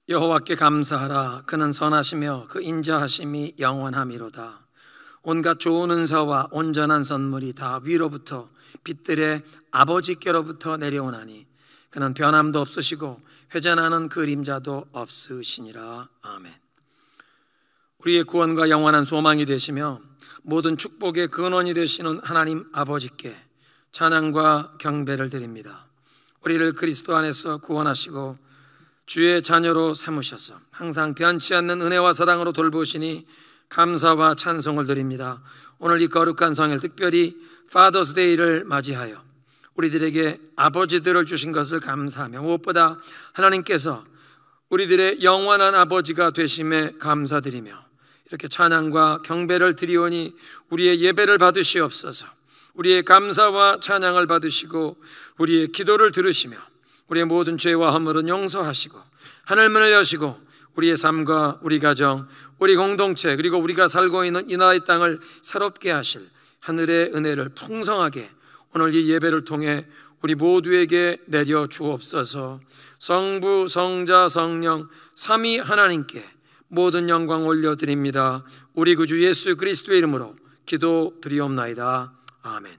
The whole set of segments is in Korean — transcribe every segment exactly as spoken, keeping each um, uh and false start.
여호와께 감사하라. 그는 선하시며 그 인자하심이 영원함이로다. 온갖 좋은 은사와 온전한 선물이 다 위로부터 빛들의 아버지께로부터 내려오나니 그는 변함도 없으시고 회전하는 그림자도 없으시니라. 아멘. 우리의 구원과 영원한 소망이 되시며 모든 축복의 근원이 되시는 하나님 아버지께 찬양과 경배를 드립니다. 우리를 그리스도 안에서 구원하시고 주의 자녀로 삼으셔서 항상 변치 않는 은혜와 사랑으로 돌보시니 감사와 찬송을 드립니다. 오늘 이 거룩한 성일, 특별히 Father's Day를 맞이하여 우리들에게 아버지들을 주신 것을 감사하며 무엇보다 하나님께서 우리들의 영원한 아버지가 되심에 감사드리며 이렇게 찬양과 경배를 드리오니 우리의 예배를 받으시옵소서. 우리의 감사와 찬양을 받으시고 우리의 기도를 들으시며 우리의 모든 죄와 허물은 용서하시고 하늘문을 여시고 우리의 삶과 우리 가정, 우리 공동체, 그리고 우리가 살고 있는 이 나라의 땅을 새롭게 하실 하늘의 은혜를 풍성하게 오늘 이 예배를 통해 우리 모두에게 내려 주옵소서. 성부, 성자, 성령 삼위 하나님께 모든 영광 올려드립니다. 우리 구주 예수 그리스도의 이름으로 기도드리옵나이다. 아멘.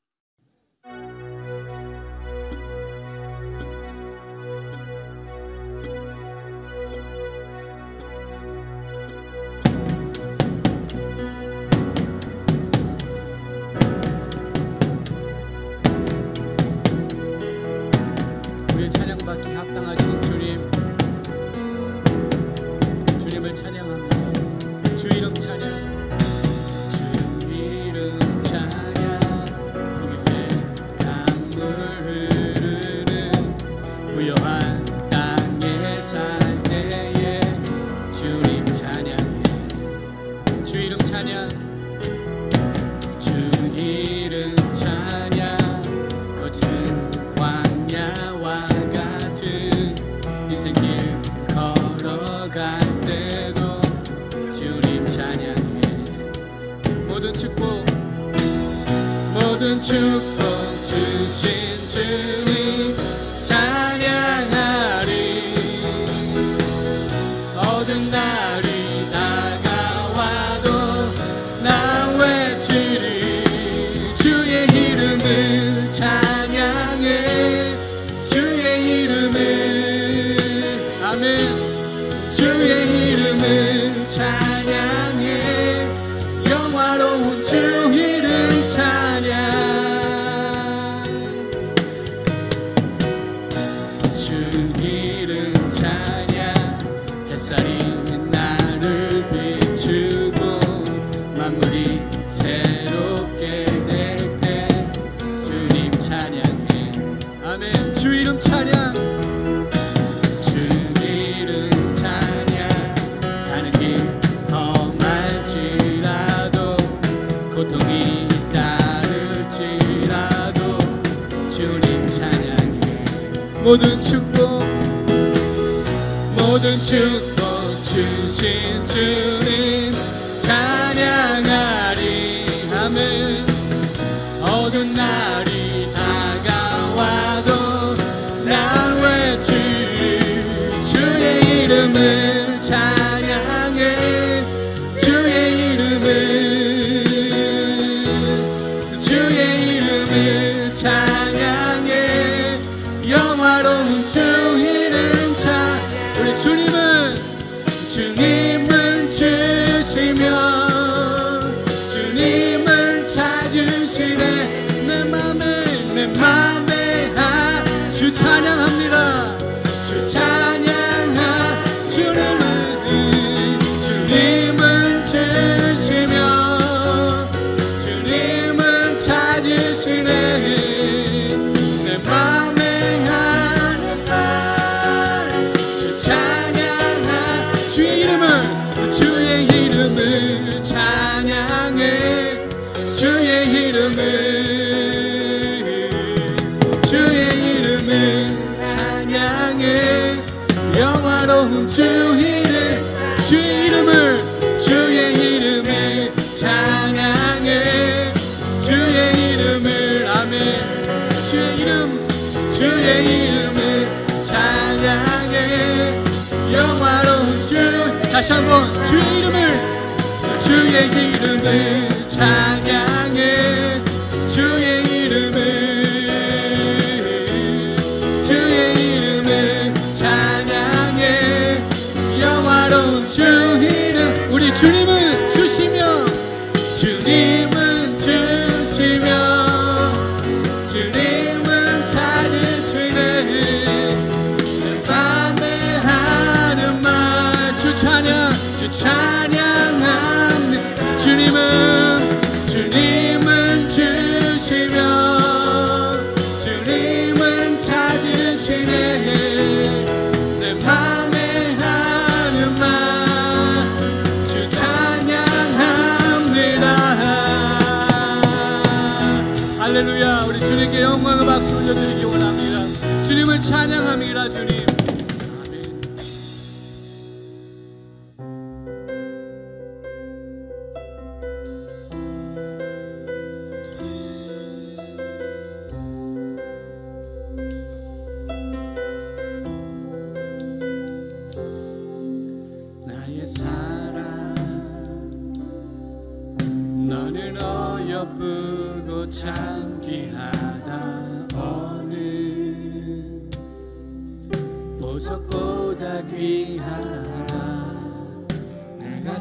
우리의 찬양받기 합당하신 주님, 주님을 찬양합니다. 주 이름 찬양. 모든 축복 주신 주님 찬양하리. 어두운 날이 다가와도 나 외치리. 주의 이름을 찬양해. 주의 이름을 아멘. 주의 이름을 찬양해. 영화로운 주 이름 찬양. 주 이름 찬양. 햇살이 나를 비추고 만물이 새롭게 될 때 주님 찬양해. 아멘. 주 이름 찬양. 주 이름 찬양. 가는 길 험할지라도 고통이 따를지라도 주님 찬양해. 모든 축복 모든 축복 주신 주님 찬양하리. 아멘. 어두운 날이 다가와도 날 외치리. 주의 이름을 찬양해. 주의 이름을 주의 이름을 찬양해. 영화로운 주 이름 찬. 우리 주님은 주님은 주시며 주님은 찾으시네. 내 맘에 내 맘에 아 주 찬양합니다. 주 찬양하. 주님은 주님은 주시며 주님은 찾으시네. 내 맘에 하는 말 주 찬양하. 주의 이름을 주의 이름을 찬양해. 주의 이름을 주의 이름을 찬양해. 영화로운 주 이름 주의 이름을 주의 이름을 찬양해. 주의 이름을 아멘. 주의 이름 주의 이름을 찬양해. 영화 다시 한번 주의 이름을 주의 이름을 찬양해 주의 이름을 주의 이름을 찬양해 영화로운 주 이름 우리 주님은 주시며 주님은 주시며 주님은 찾으시네 내 맘에 하는 말 주 찬양 주 찬양합니다 주님은 주님은 주시며 주님은 찾으시네 내 맘에 하는 말 주 찬양합니다 할렐루야 우리 주님께 영광과 박수 올려드리기 원합니다 주님을 찬양합니다 주님 너는 어여쁘고 참 귀하다 어느 보석보다 귀하다 내가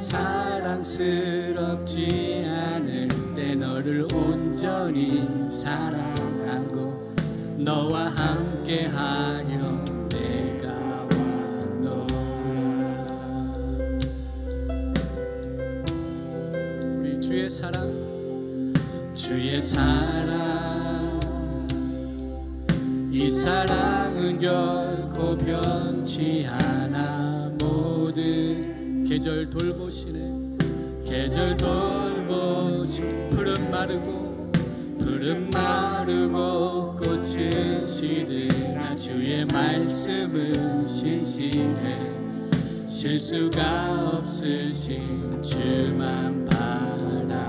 사랑스럽지 않을 때 너를 온전히 사랑하고 너와 함께하려 내가 주의 사랑 주의 사랑 이 사랑은 결코 변치 않아 모든 계절 돌보시네 계절 돌보시 푸른 마르고 푸른 마르고 꽃은 시드나 주의 말씀은 신실해 실수가 없으신 주만 바라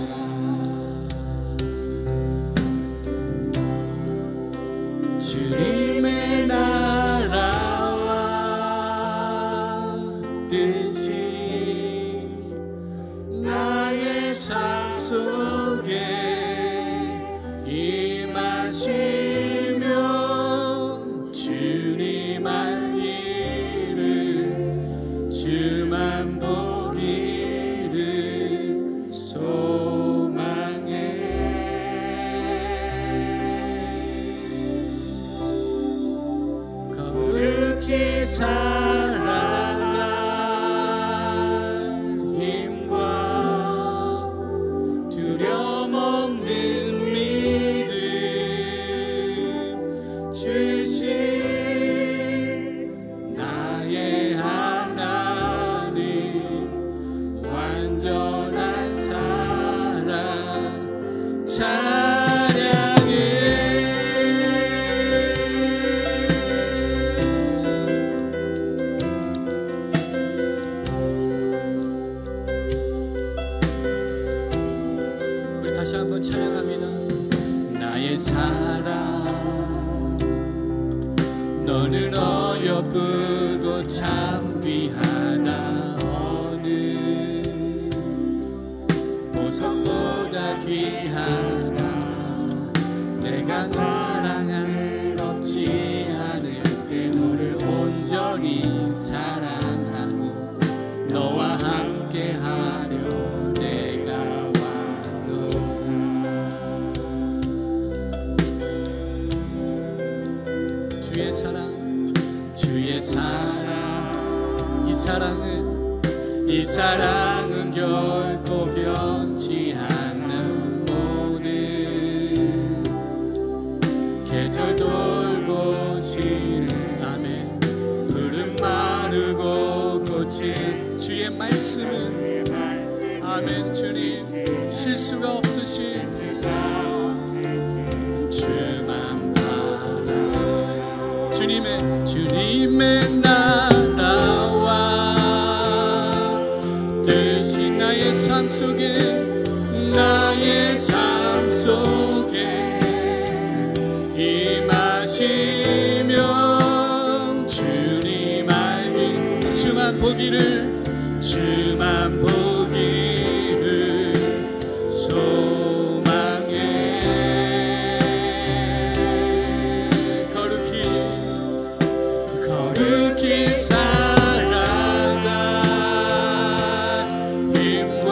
주님의 나라와 뜻이 나의 삶 속에 임하시며 주님 알기를 주만 보기를 소망해 거룩히 살아갈 힘과 두려움 없는 믿음 주신 나의 하나님 완전한 사랑 찬양해 우리 다시 한번 찬양합니다 나의 사랑 너는 어여쁘고 참 귀하다 어느 보석보다 귀하다 내가 사랑을 없지 않을 때 너를 온전히 사랑하고 너와 함께하려 내가 왔노라 주의 사랑 주의 사랑 이 사랑은 이 사랑은 결코 변치 않는 모든 계절 돌보시는 아멘 푸른 마르고 꽃은 주의 말씀은 아멘 주님 실수가 없으신 주만 바라 주님의 주님의 나라와 뜻이 나의 삶 속에 나의 삶 속에 임하시며 주님 알기 주만 보기를 주만 보기를 소망해. 거룩히 거룩히 살아가 힘과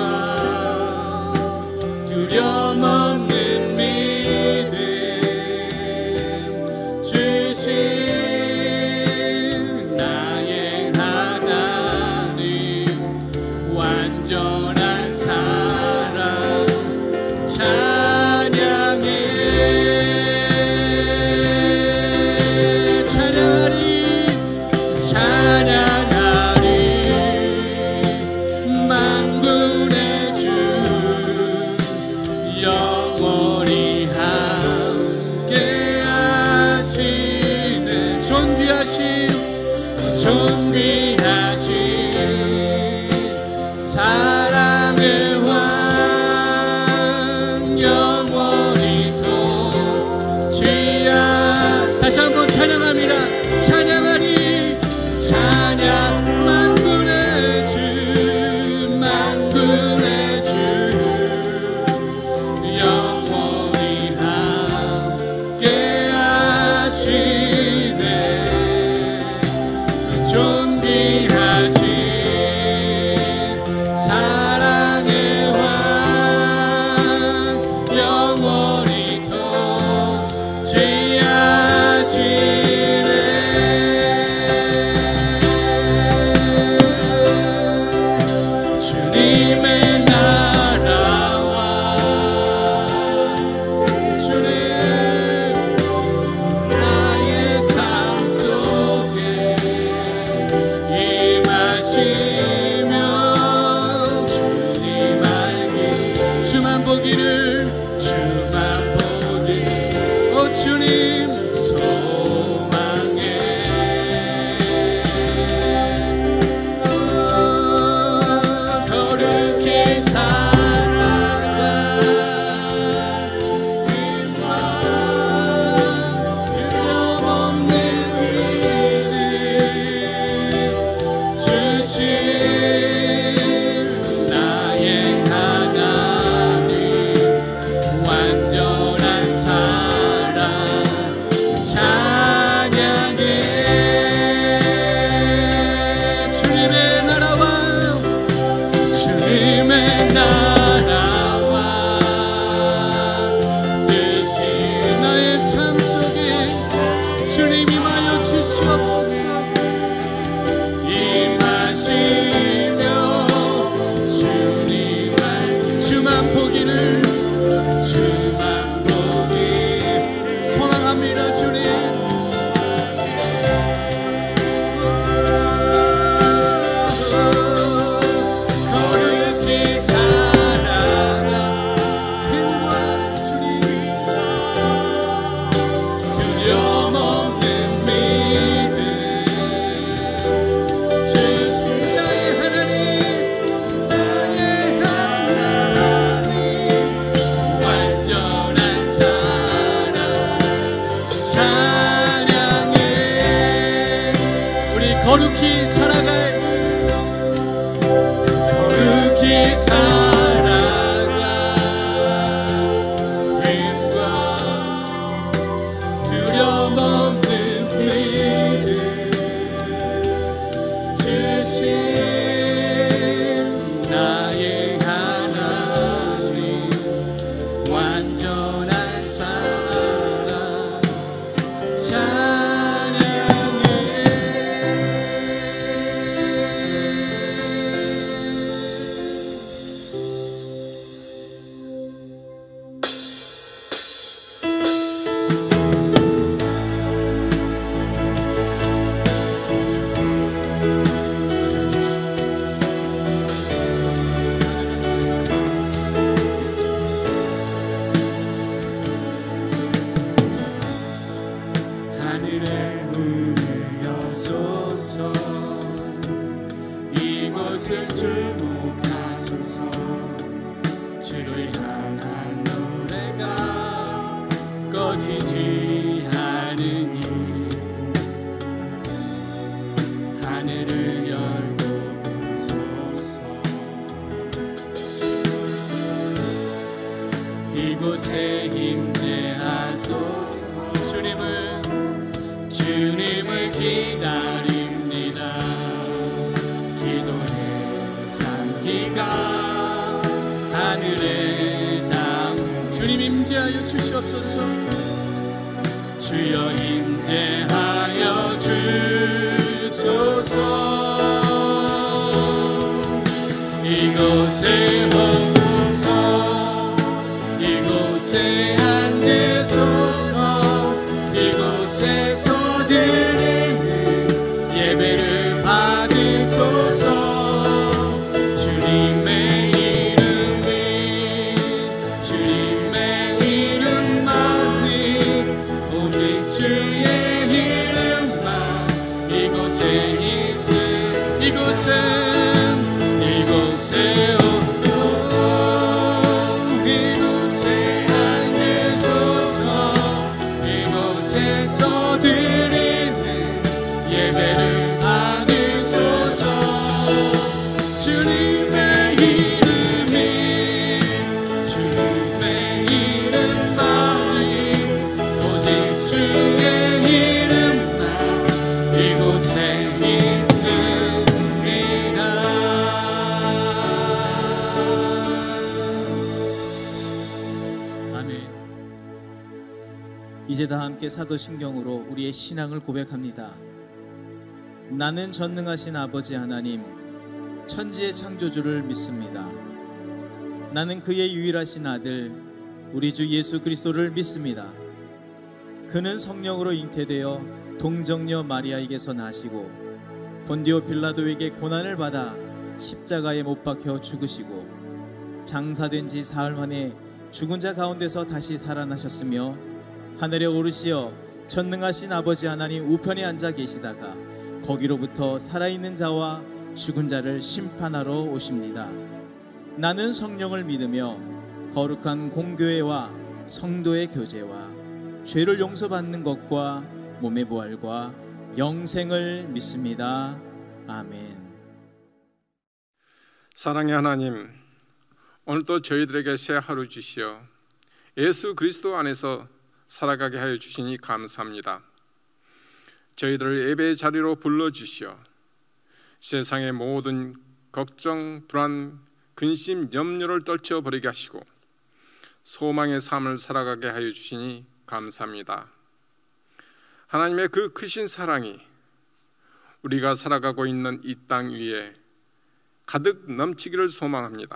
두려움 없는 믿음 주신 나의 하나님, 완전한 사랑 찬양해. 찬양하리 찬양하리 만군의 주 영원히 함께 하시네. 존귀하신 존귀하신 사랑의 왕 영원히 통치하. 다시 한번 찬양합니다. 찬양하리 찬양 만군의 주 만군의 주 영원히 함께 하시네. 존귀하신 사랑의 왕 영원히 통치하시네. 주님의 나라와 주님 나의 삶 속에 임하시며 주님 알기 주만 보기를 주만 보기 오 주님 소망해. 오, 거룩히 살아가 힘과 두려움 없는 믿음 주신 나의 하나님, 완전한 사랑 찬양해. 주님의 나라와 주님의 나라와 뜻이 나의 삶 속에 주님 임하여 주시옵소서. 임하시며 주님만 주만 보기를 주만 보기 소망합니다. 주님 거룩히 살아가 힘과 주님 두려움 없는 믿음 주신 나의 하나님 나의 하나님 완전한 사랑 찬양해. 우리 거룩히 살아갈 거룩히 살아가 힘과 두려움 없는 믿음 주신 나의 하나님, 완전한 사랑 찬양해. 하늘에 울려소서. 이곳을 주목하소서. 주를 향한 노래가 꺼지지 않으니 하늘을 열고 보소서. 주시옵소서. 주여 임재하여 주소서. 이곳에 오소서. 이곳에 앉으소서. 이곳에서 드리는 예배를 받으소서. 주님의 이름이 주님의 이름만이 오직 주의 이름만 이곳에 있음. 이곳에 이곳에 오 이곳에 앉으소서. 이곳에서 드리는 예배를 받으소서. 주님의 이름이 주님의 이름만이 오직 주의 이름만 이곳에 있습니다. 아멘. 이제 다 함께 사도신경으로 우리의 신앙을 고백합니다. 나는 전능하신 아버지 하나님, 천지의 창조주를 믿습니다. 나는 그의 유일하신 아들 우리 주 예수 그리스도를 믿습니다. 그는 성령으로 잉태되어 동정녀 마리아에게서 나시고 본디오 빌라도에게 고난을 받아 십자가에 못 박혀 죽으시고 장사된 지 사흘 만에 죽은 자 가운데서 다시 살아나셨으며 하늘에 오르시어 전능하신 아버지 하나님 우편에 앉아 계시다가 거기로부터 살아있는 자와 죽은 자를 심판하러 오십니다. 나는 성령을 믿으며 거룩한 공교회와 성도의 교제와 죄를 용서받는 것과 몸의 부활과 영생을 믿습니다. 아멘. 사랑의 하나님, 오늘도 저희들에게 새 하루 주시어 예수 그리스도 안에서 살아가게 하여 주시니 감사합니다. 저희들을 예배의 자리로 불러주시어 세상의 모든 걱정, 불안, 근심, 염려를 떨쳐버리게 하시고 소망의 삶을 살아가게 하여 주시니 감사합니다. 하나님의 그 크신 사랑이 우리가 살아가고 있는 이 땅 위에 가득 넘치기를 소망합니다.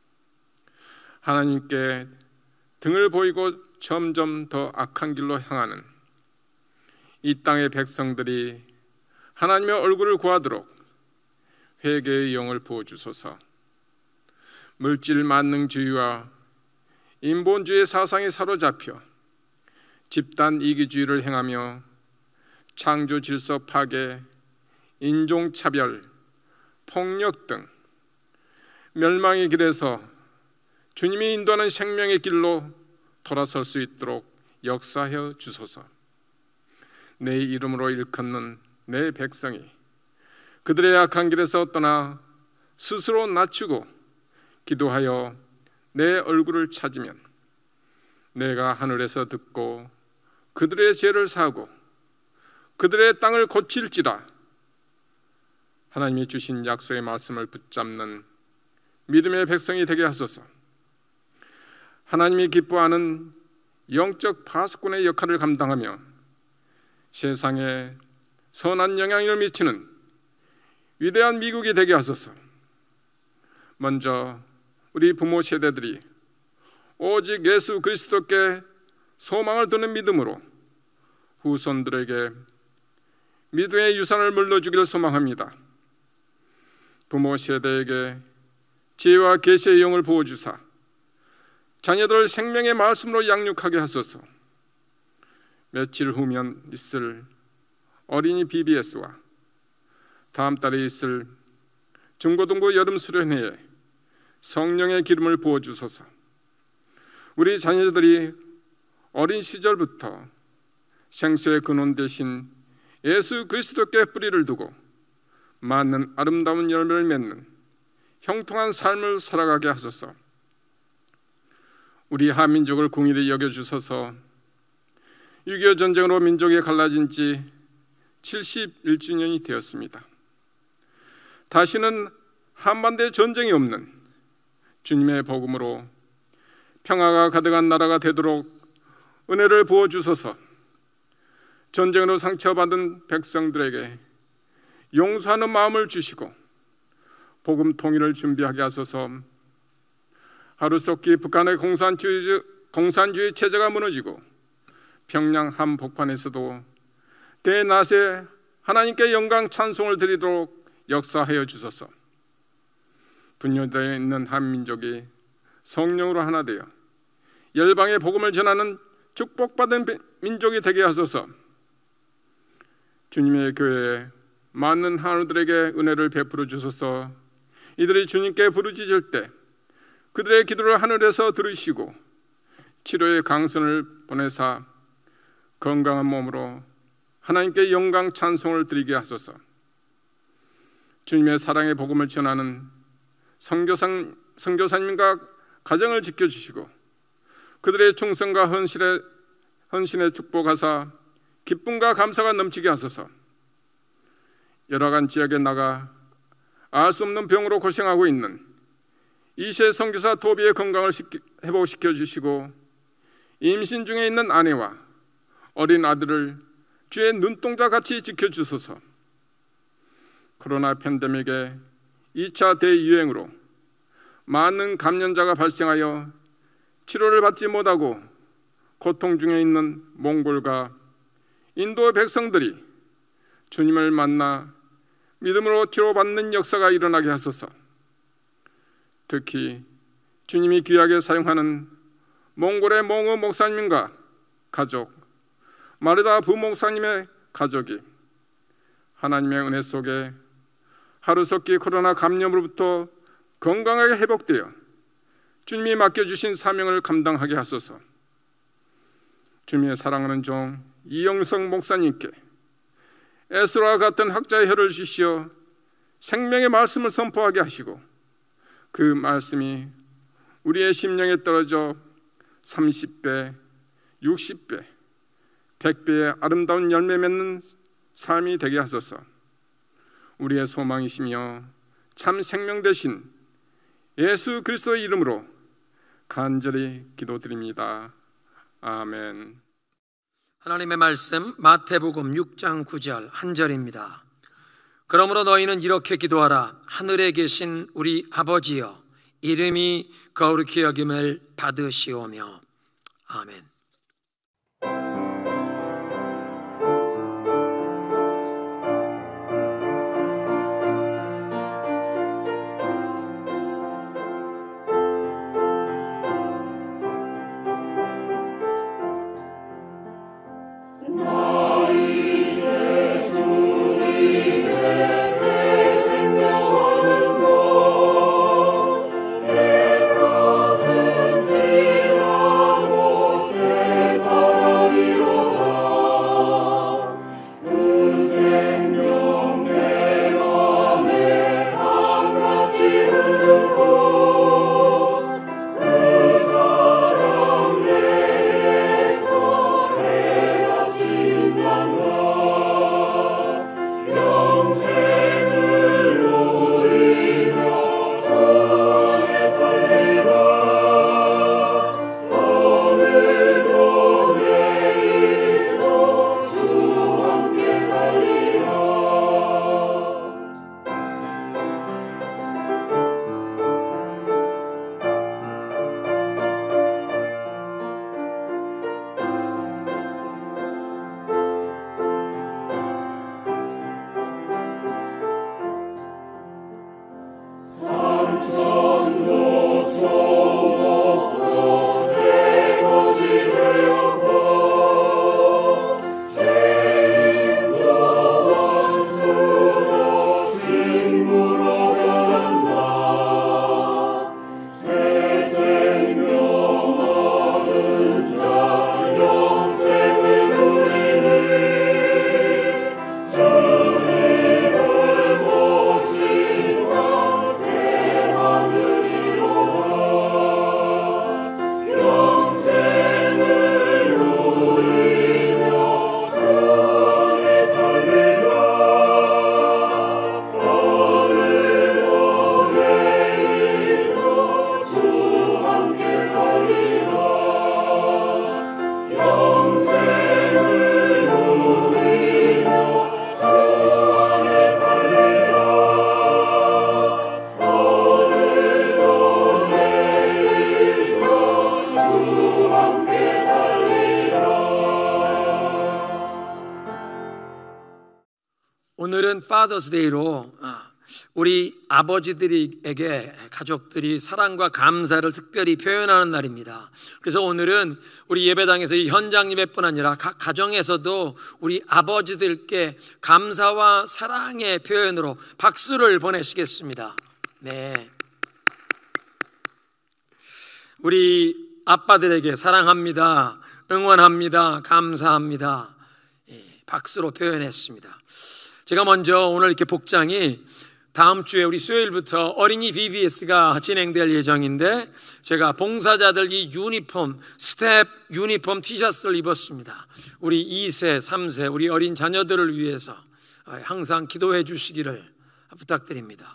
하나님께 등을 보이고 점점 더 악한 길로 향하는 이 땅의 백성들이 하나님의 얼굴을 구하도록 회개의 영을 부어주소서. 물질 만능주의와 인본주의 사상에 사로잡혀 집단 이기주의를 행하며 창조 질서 파괴, 인종차별, 폭력 등 멸망의 길에서 주님이 인도하는 생명의 길로 돌아설 수 있도록 역사하여 주소서. 내 이름으로 일컫는 내 백성이 그들의 악한 길에서 떠나 스스로 낮추고 기도하여 내 얼굴을 찾으면 내가 하늘에서 듣고 그들의 죄를 사하고 그들의 땅을 고칠지라. 하나님이 주신 약속의 말씀을 붙잡는 믿음의 백성이 되게 하소서. 하나님이 기뻐하는 영적 파수꾼의 역할을 감당하며 세상에 선한 영향을 미치는 위대한 미국이 되게 하소서. 먼저 우리 부모 세대들이 오직 예수 그리스도께 소망을 두는 믿음으로 후손들에게 믿음의 유산을 물려주기를 소망합니다. 부모 세대에게 지혜와 계시의 영을 부어주사 자녀들을 생명의 말씀으로 양육하게 하소서. 며칠 후면 있을 어린이 비비에스와 다음 달에 있을 중고등부 여름 수련회에 성령의 기름을 부어주소서. 우리 자녀들이 어린 시절부터 생수의 근원 대신 예수 그리스도께 뿌리를 두고 맞는 아름다운 열매를 맺는 형통한 삶을 살아가게 하소서. 우리 한민족을 긍휼히 여겨주소서. 육이오 전쟁으로 민족이 갈라진 지 칠십일 주년이 되었습니다. 다시는 한반도에 전쟁이 없는 주님의 복음으로 평화가 가득한 나라가 되도록 은혜를 부어주소서. 전쟁으로 상처받은 백성들에게 용서하는 마음을 주시고 복음 통일을 준비하게 하소서. 하루속히 북한의 공산주의, 공산주의 체제가 무너지고 평양 한복판에서도 대낮에 하나님께 영광 찬송을 드리도록 역사하여 주소서. 분열되어 있는 한민족이 성령으로 하나 되어 열방의 복음을 전하는 축복받은 민족이 되게 하소서. 주님의 교회에 많은 한우들에게 은혜를 베풀어 주소서. 이들이 주님께 부르짖을 때 그들의 기도를 하늘에서 들으시고 치료의 강선을 보내사 건강한 몸으로 하나님께 영광 찬송을 드리게 하소서. 주님의 사랑의 복음을 전하는 선교사, 선교사님과 가정을 지켜주시고 그들의 충성과 헌신에, 헌신에 축복하사 기쁨과 감사가 넘치게 하소서. 열악한 지역에 나가 알 수 없는 병으로 고생하고 있는 이세 선교사 도비의 건강을 회복시켜 주시고 임신 중에 있는 아내와 어린 아들을 주의 눈동자같이 지켜주소서. 코로나 팬데믹의 이 차 대유행으로 많은 감염자가 발생하여 치료를 받지 못하고 고통 중에 있는 몽골과 인도의 백성들이 주님을 만나 믿음으로 치료받는 역사가 일어나게 하소서. 특히 주님이 귀하게 사용하는 몽골의 몽우 목사님과 가족, 마르다 부목사님의 가족이 하나님의 은혜 속에 하루속히 코로나 감염으로부터 건강하게 회복되어 주님이 맡겨주신 사명을 감당하게 하소서. 주님의 사랑하는 종 이영성 목사님께 에스라와 같은 학자의 혀를 주시어 생명의 말씀을 선포하게 하시고 그 말씀이 우리의 심령에 떨어져 삼십 배, 육십 배, 백 배의 아름다운 열매 맺는 삶이 되게 하소서. 우리의 소망이시며 참 생명 되신 예수 그리스도의 이름으로 간절히 기도드립니다. 아멘. 하나님의 말씀 마태복음 육 장 구 절 한 절입니다. 그러므로 너희는 이렇게 기도하라. 하늘에 계신 우리 아버지여, 이름이 거룩히 여김을 받으시오며. 아멘. 내 것은 지나고 오늘은 Father's Day로 우리 아버지들에게 가족들이 사랑과 감사를 특별히 표현하는 날입니다. 그래서 오늘은 우리 예배당에서 이 현장 예배뿐 아니라 각 가정에서도 우리 아버지들께 감사와 사랑의 표현으로 박수를 보내시겠습니다. 네. 우리 아빠들에게 사랑합니다, 응원합니다, 감사합니다, 박수로 표현했습니다. 제가 먼저 오늘 이렇게 복장이 다음 주에 우리 수요일부터 어린이 비비에스가 진행될 예정인데 제가 봉사자들 이 유니폼, 스텝 유니폼 티셔츠를 입었습니다. 우리 이 세, 삼 세 우리 어린 자녀들을 위해서 항상 기도해 주시기를 부탁드립니다.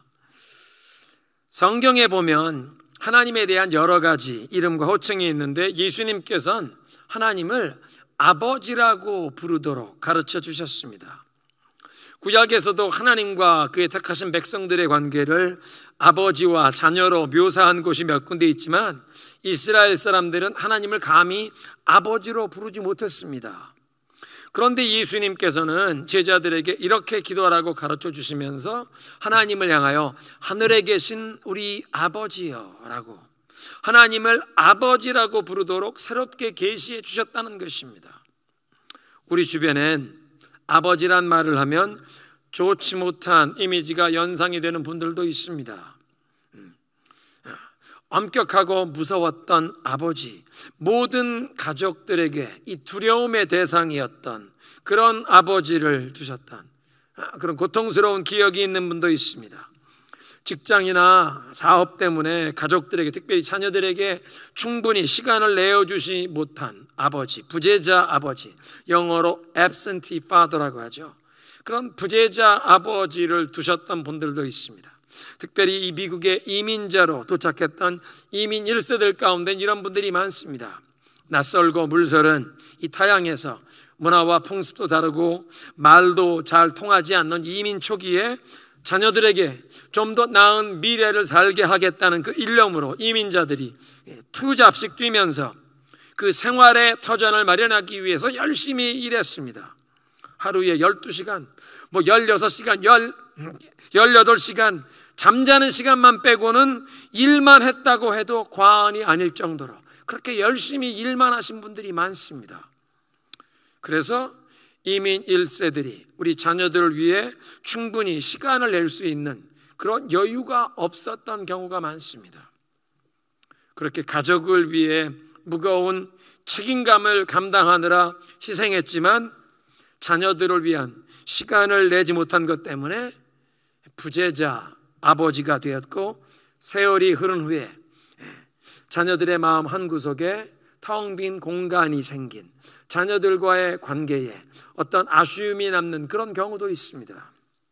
성경에 보면 하나님에 대한 여러 가지 이름과 호칭이 있는데 예수님께서는 하나님을 아버지라고 부르도록 가르쳐 주셨습니다. 구약에서도 하나님과 그의 택하신 백성들의 관계를 아버지와 자녀로 묘사한 곳이 몇 군데 있지만 이스라엘 사람들은 하나님을 감히 아버지로 부르지 못했습니다. 그런데 예수님께서는 제자들에게 이렇게 기도하라고 가르쳐 주시면서 하나님을 향하여 하늘에 계신 우리 아버지여 라고 하나님을 아버지라고 부르도록 새롭게 계시해 주셨다는 것입니다. 우리 주변엔 아버지란 말을 하면 좋지 못한 이미지가 연상이 되는 분들도 있습니다. 엄격하고 무서웠던 아버지, 모든 가족들에게 이 두려움의 대상이었던 그런 아버지를 두셨던 그런 고통스러운 기억이 있는 분도 있습니다. 직장이나 사업 때문에 가족들에게, 특별히 자녀들에게 충분히 시간을 내어주지 못한 아버지, 부재자 아버지, 영어로 absentee father라고 하죠. 그런 부재자 아버지를 두셨던 분들도 있습니다. 특별히 이 미국의 이민자로 도착했던 이민 일 세들 가운데 이런 분들이 많습니다. 낯설고 물설은 이 타향에서 문화와 풍습도 다르고 말도 잘 통하지 않는 이민 초기에 자녀들에게 좀 더 나은 미래를 살게 하겠다는 그 일념으로 이민자들이 투 잡씩 뛰면서 그 생활의 터전을 마련하기 위해서 열심히 일했습니다. 하루에 열두 시간, 뭐 열여섯 시간, 열여덟 시간 잠자는 시간만 빼고는 일만 했다고 해도 과언이 아닐 정도로 그렇게 열심히 일만 하신 분들이 많습니다. 그래서 이민 일 세들이 우리 자녀들을 위해 충분히 시간을 낼 수 있는 그런 여유가 없었던 경우가 많습니다. 그렇게 가족을 위해 무거운 책임감을 감당하느라 희생했지만 자녀들을 위한 시간을 내지 못한 것 때문에 부재자 아버지가 되었고, 세월이 흐른 후에 자녀들의 마음 한구석에 텅 빈 공간이 생긴, 자녀들과의 관계에 어떤 아쉬움이 남는 그런 경우도 있습니다.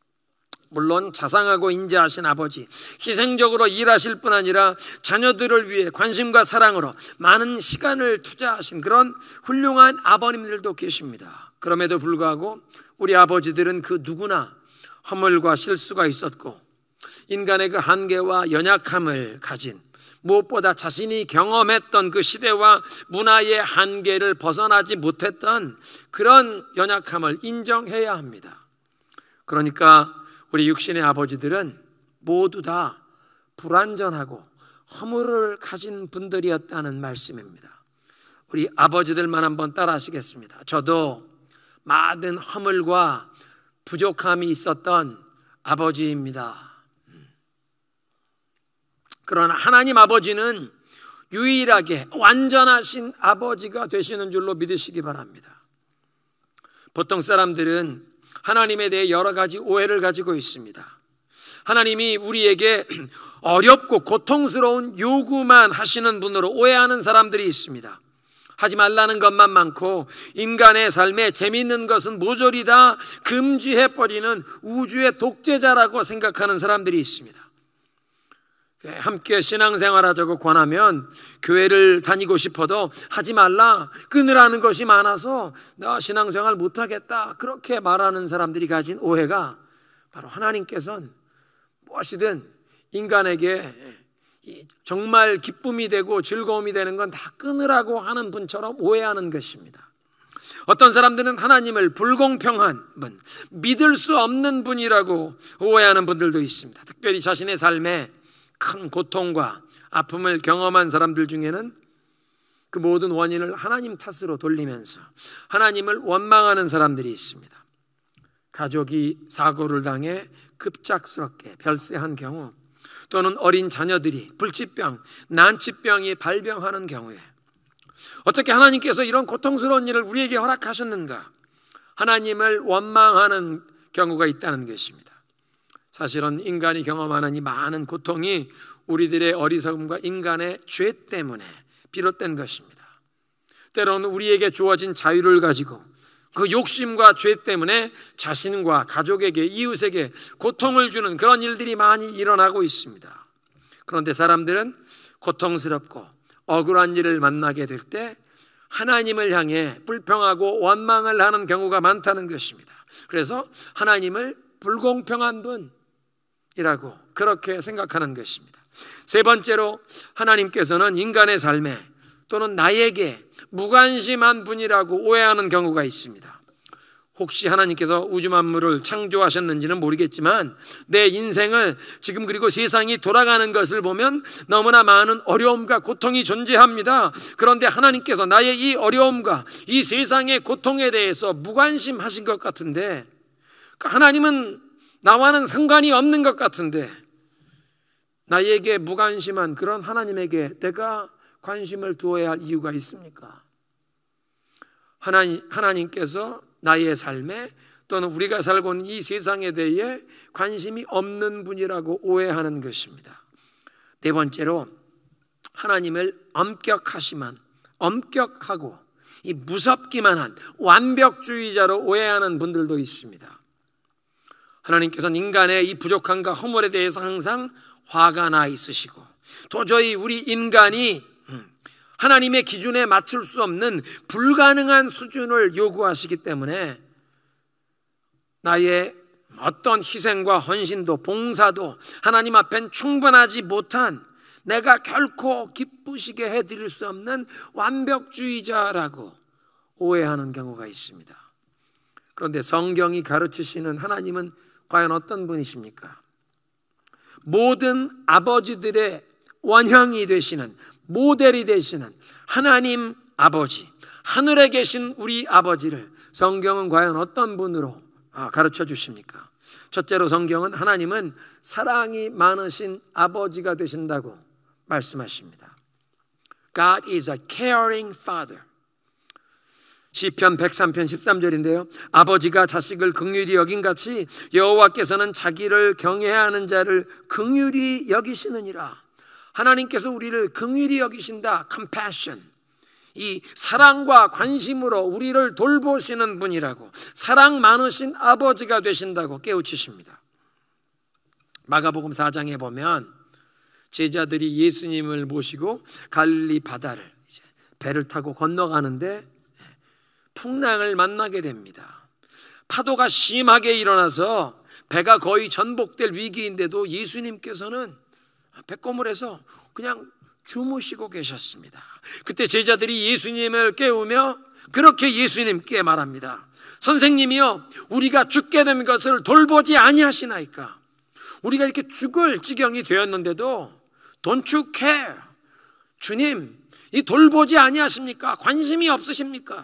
물론 자상하고 인자하신 아버지, 희생적으로 일하실 뿐 아니라 자녀들을 위해 관심과 사랑으로 많은 시간을 투자하신 그런 훌륭한 아버님들도 계십니다. 그럼에도 불구하고 우리 아버지들은 그 누구나 허물과 실수가 있었고, 인간의 그 한계와 연약함을 가진, 무엇보다 자신이 경험했던 그 시대와 문화의 한계를 벗어나지 못했던 그런 연약함을 인정해야 합니다. 그러니까 우리 육신의 아버지들은 모두 다 불완전하고 허물을 가진 분들이었다는 말씀입니다. 우리 아버지들만 한번 따라 하시겠습니다. 저도 많은 허물과 부족함이 있었던 아버지입니다. 그러나 하나님 아버지는 유일하게 완전하신 아버지가 되시는 줄로 믿으시기 바랍니다. 보통 사람들은 하나님에 대해 여러 가지 오해를 가지고 있습니다. 하나님이 우리에게 어렵고 고통스러운 요구만 하시는 분으로 오해하는 사람들이 있습니다. 하지 말라는 것만 많고 인간의 삶에 재미있는 것은 모조리 다 금지해버리는 우주의 독재자라고 생각하는 사람들이 있습니다. 함께 신앙생활하자고 권하면 교회를 다니고 싶어도 하지 말라, 끊으라는 것이 많아서 나 신앙생활 못하겠다, 그렇게 말하는 사람들이 가진 오해가 바로 하나님께서는 무엇이든 인간에게 정말 기쁨이 되고 즐거움이 되는 건 다 끊으라고 하는 분처럼 오해하는 것입니다. 어떤 사람들은 하나님을 불공평한 분, 믿을 수 없는 분이라고 오해하는 분들도 있습니다. 특별히 자신의 삶에 큰 고통과 아픔을 경험한 사람들 중에는 그 모든 원인을 하나님 탓으로 돌리면서 하나님을 원망하는 사람들이 있습니다. 가족이 사고를 당해 급작스럽게 별세한 경우, 또는 어린 자녀들이 불치병, 난치병이 발병하는 경우에 어떻게 하나님께서 이런 고통스러운 일을 우리에게 허락하셨는가? 하나님을 원망하는 경우가 있다는 것입니다. 사실은 인간이 경험하는 이 많은 고통이 우리들의 어리석음과 인간의 죄 때문에 비롯된 것입니다. 때로는 우리에게 주어진 자유를 가지고 그 욕심과 죄 때문에 자신과 가족에게, 이웃에게 고통을 주는 그런 일들이 많이 일어나고 있습니다. 그런데 사람들은 고통스럽고 억울한 일을 만나게 될 때 하나님을 향해 불평하고 원망을 하는 경우가 많다는 것입니다. 그래서 하나님을 불공평한 분이라고 그렇게 생각하는 것입니다. 세 번째로, 하나님께서는 인간의 삶에 또는 나에게 무관심한 분이라고 오해하는 경우가 있습니다. 혹시 하나님께서 우주 만물을 창조하셨는지는 모르겠지만 내 인생을 지금 그리고 세상이 돌아가는 것을 보면 너무나 많은 어려움과 고통이 존재합니다. 그런데 하나님께서 나의 이 어려움과 이 세상의 고통에 대해서 무관심하신 것 같은데, 하나님은 나와는 상관이 없는 것 같은데, 나에게 무관심한 그런 하나님에게 내가 관심을 두어야 할 이유가 있습니까? 하나님, 하나님께서 나의 삶에 또는 우리가 살고 있는 이 세상에 대해 관심이 없는 분이라고 오해하는 것입니다. 네 번째로, 하나님을 엄격하시만, 엄격하고 이 무섭기만 한 완벽주의자로 오해하는 분들도 있습니다. 하나님께서는 인간의 이 부족함과 허물에 대해서 항상 화가 나 있으시고, 도저히 우리 인간이 하나님의 기준에 맞출 수 없는 불가능한 수준을 요구하시기 때문에 나의 어떤 희생과 헌신도 봉사도 하나님 앞엔 충분하지 못한, 내가 결코 기쁘시게 해드릴 수 없는 완벽주의자라고 오해하는 경우가 있습니다. 그런데 성경이 가르치시는 하나님은 과연 어떤 분이십니까? 모든 아버지들의 원형이 되시는, 모델이 되시는 하나님 아버지, 하늘에 계신 우리 아버지를 성경은 과연 어떤 분으로 가르쳐 주십니까? 첫째로, 성경은 하나님은 사랑이 많으신 아버지가 되신다고 말씀하십니다. God is a caring father. 시편 백삼 편 십삼 절인데요, 아버지가 자식을 긍휼히 여긴같이 여호와께서는 자기를 경외하는 자를 긍휼히 여기시느니라. 하나님께서 우리를 긍휼히 여기신다, compassion, 이 사랑과 관심으로 우리를 돌보시는 분이라고, 사랑 많으신 아버지가 되신다고 깨우치십니다. 마가복음 사 장에 보면 제자들이 예수님을 모시고 갈릴리 바다를 이제 배를 타고 건너가는데 풍랑을 만나게 됩니다. 파도가 심하게 일어나서 배가 거의 전복될 위기인데도 예수님께서는 배꼽물에서 그냥 주무시고 계셨습니다. 그때 제자들이 예수님을 깨우며 그렇게 예수님께 말합니다. 선생님이여, 우리가 죽게 된 것을 돌보지 아니하시나이까? 우리가 이렇게 죽을 지경이 되었는데도 Don't you care? 주님, 이 돌보지 아니하십니까? 관심이 없으십니까?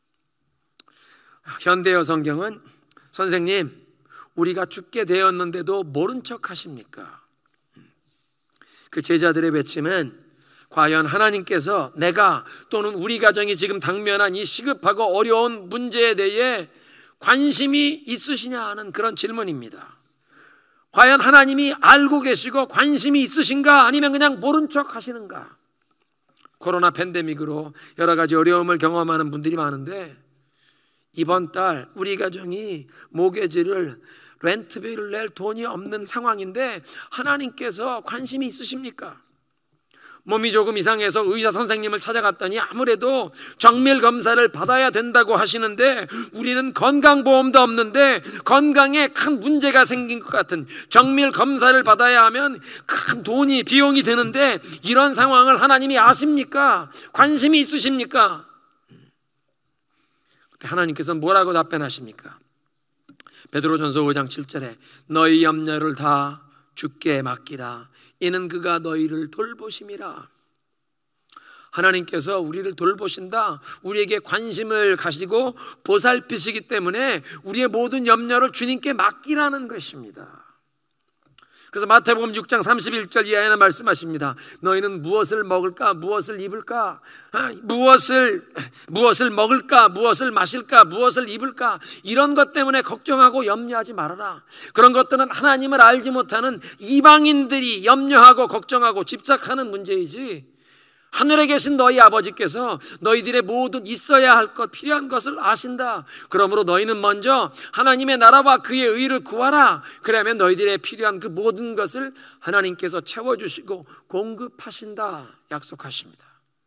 현대어 성경은 선생님, 우리가 죽게 되었는데도 모른 척 하십니까? 그 제자들의 외침은 과연 하나님께서 내가 또는 우리 가정이 지금 당면한 이 시급하고 어려운 문제에 대해 관심이 있으시냐 하는 그런 질문입니다. 과연 하나님이 알고 계시고 관심이 있으신가, 아니면 그냥 모른 척 하시는가? 코로나 팬데믹으로 여러 가지 어려움을 경험하는 분들이 많은데, 이번 달 우리 가정이 모기지를 렌트비를 낼 돈이 없는 상황인데 하나님께서 관심이 있으십니까? 몸이 조금 이상해서 의사 선생님을 찾아갔더니 아무래도 정밀 검사를 받아야 된다고 하시는데 우리는 건강보험도 없는데 건강에 큰 문제가 생긴 것 같은, 정밀 검사를 받아야 하면 큰 돈이, 비용이 드는데 이런 상황을 하나님이 아십니까? 관심이 있으십니까? 하나님께서 뭐라고 답변하십니까? 베드로전서 오 장 칠 절에 너희 염려를 다 주께 맡기라. 이는 그가 너희를 돌보심이라. 하나님께서 우리를 돌보신다, 우리에게 관심을 가지고 보살피시기 때문에 우리의 모든 염려를 주님께 맡기라는 것입니다. 그래서 마태복음 육 장 삼십일 절 이하에는 말씀하십니다. 너희는 무엇을 먹을까, 무엇을 입을까, 무엇을 무엇을 먹을까, 무엇을 마실까, 무엇을 입을까, 이런 것 때문에 걱정하고 염려하지 말아라. 그런 것들은 하나님을 알지 못하는 이방인들이 염려하고 걱정하고 집착하는 문제이지, 하늘에 계신 너희 아버지께서 너희들의 모든 있어야 할 것, 필요한 것을 아신다. 그러므로 너희는 먼저 하나님의 나라와 그의 의를 구하라. 그러면 너희들의 필요한 그 모든 것을 하나님께서 채워주시고 공급하신다 약속하십니다.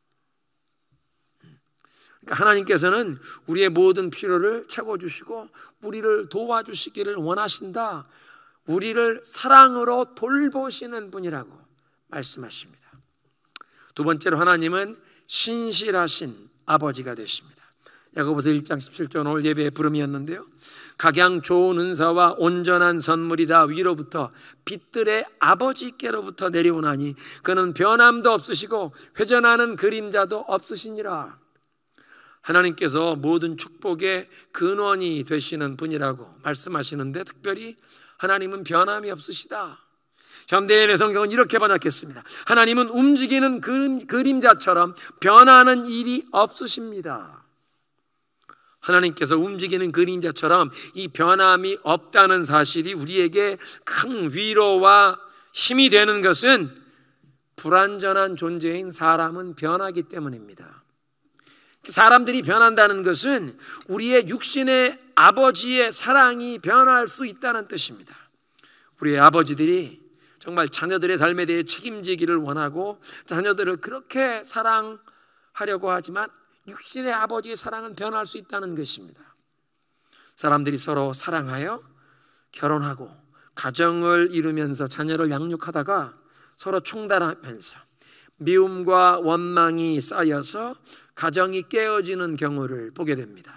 그러니까 하나님께서는 우리의 모든 필요를 채워주시고 우리를 도와주시기를 원하신다. 우리를 사랑으로 돌보시는 분이라고 말씀하십니다. 두 번째로 하나님은 신실하신 아버지가 되십니다. 야고보서 일 장 십칠 절 오늘 예배의 부름이었는데요, 각양 좋은 은사와 온전한 선물이 다 위로부터 빛들의 아버지께로부터 내려오나니 그는 변함도 없으시고 회전하는 그림자도 없으시니라. 하나님께서 모든 축복의 근원이 되시는 분이라고 말씀하시는데, 특별히 하나님은 변함이 없으시다. 현대인의 성경은 이렇게 번역했습니다. 하나님은 움직이는 그림자처럼 변하는 일이 없으십니다. 하나님께서 움직이는 그림자처럼 이 변함이 없다는 사실이 우리에게 큰 위로와 힘이 되는 것은 불완전한 존재인 사람은 변하기 때문입니다. 사람들이 변한다는 것은 우리의 육신의 아버지의 사랑이 변할 수 있다는 뜻입니다. 우리의 아버지들이 정말 자녀들의 삶에 대해 책임지기를 원하고 자녀들을 그렇게 사랑하려고 하지만 육신의 아버지의 사랑은 변할 수 있다는 것입니다. 사람들이 서로 사랑하여 결혼하고 가정을 이루면서 자녀를 양육하다가 서로 충돌하면서 미움과 원망이 쌓여서 가정이 깨어지는 경우를 보게 됩니다.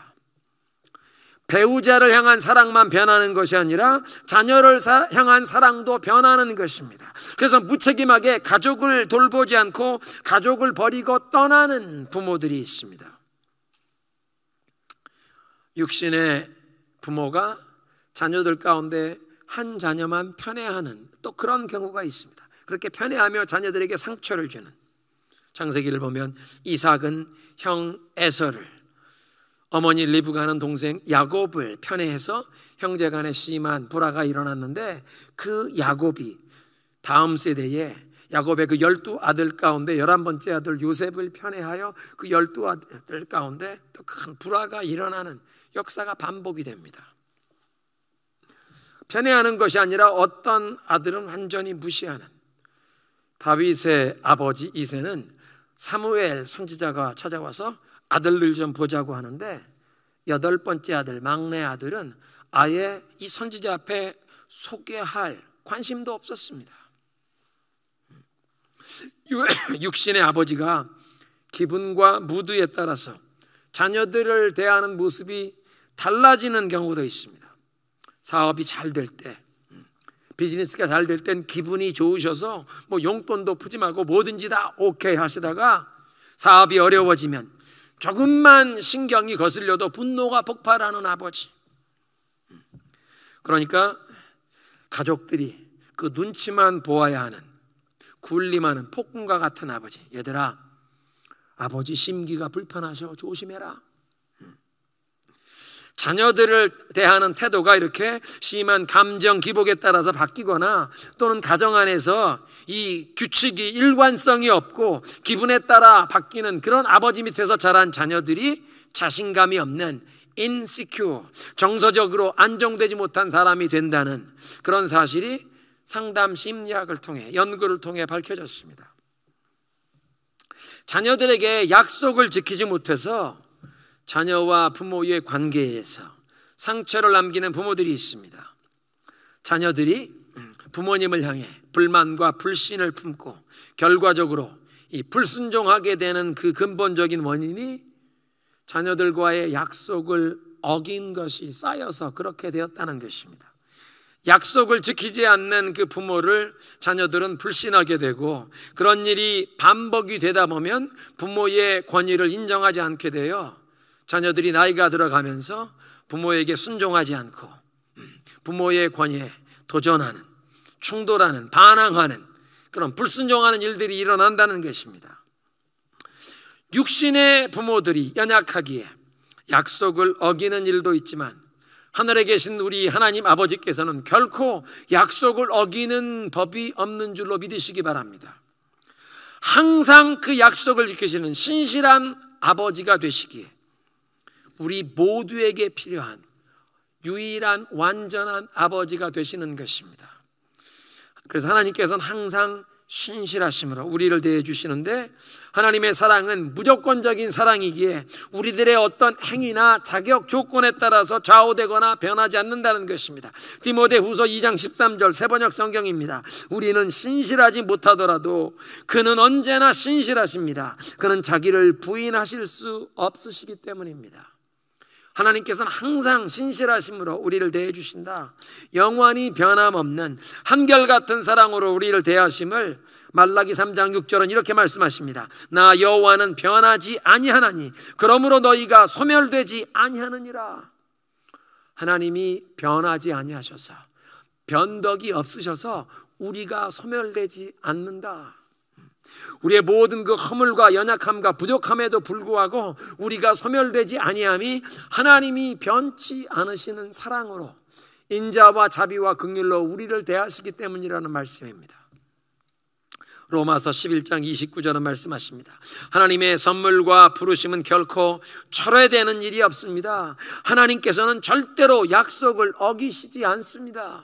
배우자를 향한 사랑만 변하는 것이 아니라 자녀를 사, 향한 사랑도 변하는 것입니다. 그래서 무책임하게 가족을 돌보지 않고 가족을 버리고 떠나는 부모들이 있습니다. 육신의 부모가 자녀들 가운데 한 자녀만 편애하는 또 그런 경우가 있습니다. 그렇게 편애하며 자녀들에게 상처를 주는, 창세기를 보면 이삭은 형 에서를, 어머니 리브가는 동생 야곱을 편애해서 형제간에 심한 불화가 일어났는데, 그 야곱이 다음 세대에 야곱의 그 열두 아들 가운데 열한 번째 아들 요셉을 편애하여 그 열두 아들 가운데 또 큰 불화가 일어나는 역사가 반복이 됩니다. 편애하는 것이 아니라 어떤 아들은 완전히 무시하는, 다윗의 아버지 이새는 사무엘 선지자가 찾아와서 아들들 좀 보자고 하는데, 여덟 번째 아들, 막내 아들은 아예 이 선지자 앞에 소개할 관심도 없었습니다. 육신의 아버지가 기분과 무드에 따라서 자녀들을 대하는 모습이 달라지는 경우도 있습니다. 사업이 잘 될 때, 비즈니스가 잘 될 땐 기분이 좋으셔서 뭐 용돈도 푸짐하고 뭐든지 다 오케이 하시다가 사업이 어려워지면 조금만 신경이 거슬려도 분노가 폭발하는 아버지. 그러니까 가족들이 그 눈치만 보아야 하는, 굴림하는 폭군과 같은 아버지. 얘들아, 아버지 심기가 불편하셔, 조심해라. 자녀들을 대하는 태도가 이렇게 심한 감정 기복에 따라서 바뀌거나, 또는 가정 안에서 이 규칙이 일관성이 없고 기분에 따라 바뀌는 그런 아버지 밑에서 자란 자녀들이 자신감이 없는 insecure, 정서적으로 안정되지 못한 사람이 된다는 그런 사실이 상담 심리학을 통해, 연구를 통해 밝혀졌습니다. 자녀들에게 약속을 지키지 못해서 자녀와 부모의 관계에서 상처를 남기는 부모들이 있습니다. 자녀들이 부모님을 향해 불만과 불신을 품고 결과적으로 이 불순종하게 되는 그 근본적인 원인이 자녀들과의 약속을 어긴 것이 쌓여서 그렇게 되었다는 것입니다. 약속을 지키지 않는 그 부모를 자녀들은 불신하게 되고, 그런 일이 반복이 되다 보면 부모의 권위를 인정하지 않게 되어 자녀들이 나이가 들어가면서 부모에게 순종하지 않고 부모의 권위에 도전하는, 충돌하는, 반항하는 그런 불순종하는 일들이 일어난다는 것입니다. 육신의 부모들이 연약하기에 약속을 어기는 일도 있지만, 하늘에 계신 우리 하나님 아버지께서는 결코 약속을 어기는 법이 없는 줄로 믿으시기 바랍니다. 항상 그 약속을 지키시는 신실한 아버지가 되시기에 우리 모두에게 필요한 유일한 완전한 아버지가 되시는 것입니다. 그래서 하나님께서는 항상 신실하심으로 우리를 대해 주시는데, 하나님의 사랑은 무조건적인 사랑이기에 우리들의 어떤 행위나 자격 조건에 따라서 좌우되거나 변하지 않는다는 것입니다. 디모데후서 이 장 십삼 절 새번역 성경입니다. 우리는 신실하지 못하더라도 그는 언제나 신실하십니다. 그는 자기를 부인하실 수 없으시기 때문입니다. 하나님께서는 항상 신실하심으로 우리를 대해 주신다. 영원히 변함없는 한결같은 사랑으로 우리를 대하심을 말라기 삼 장 육 절은 이렇게 말씀하십니다. 나 여호와는 변하지 아니하나니 그러므로 너희가 소멸되지 아니하느니라. 하나님이 변하지 아니하셔서, 변덕이 없으셔서 우리가 소멸되지 않는다. 우리의 모든 그 허물과 연약함과 부족함에도 불구하고 우리가 소멸되지 아니함이 하나님이 변치 않으시는 사랑으로, 인자와 자비와 긍휼로 우리를 대하시기 때문이라는 말씀입니다. 로마서 십일 장 이십구 절은 말씀하십니다. 하나님의 선물과 부르심은 결코 철회되는 일이 없습니다. 하나님께서는 절대로 약속을 어기시지 않습니다.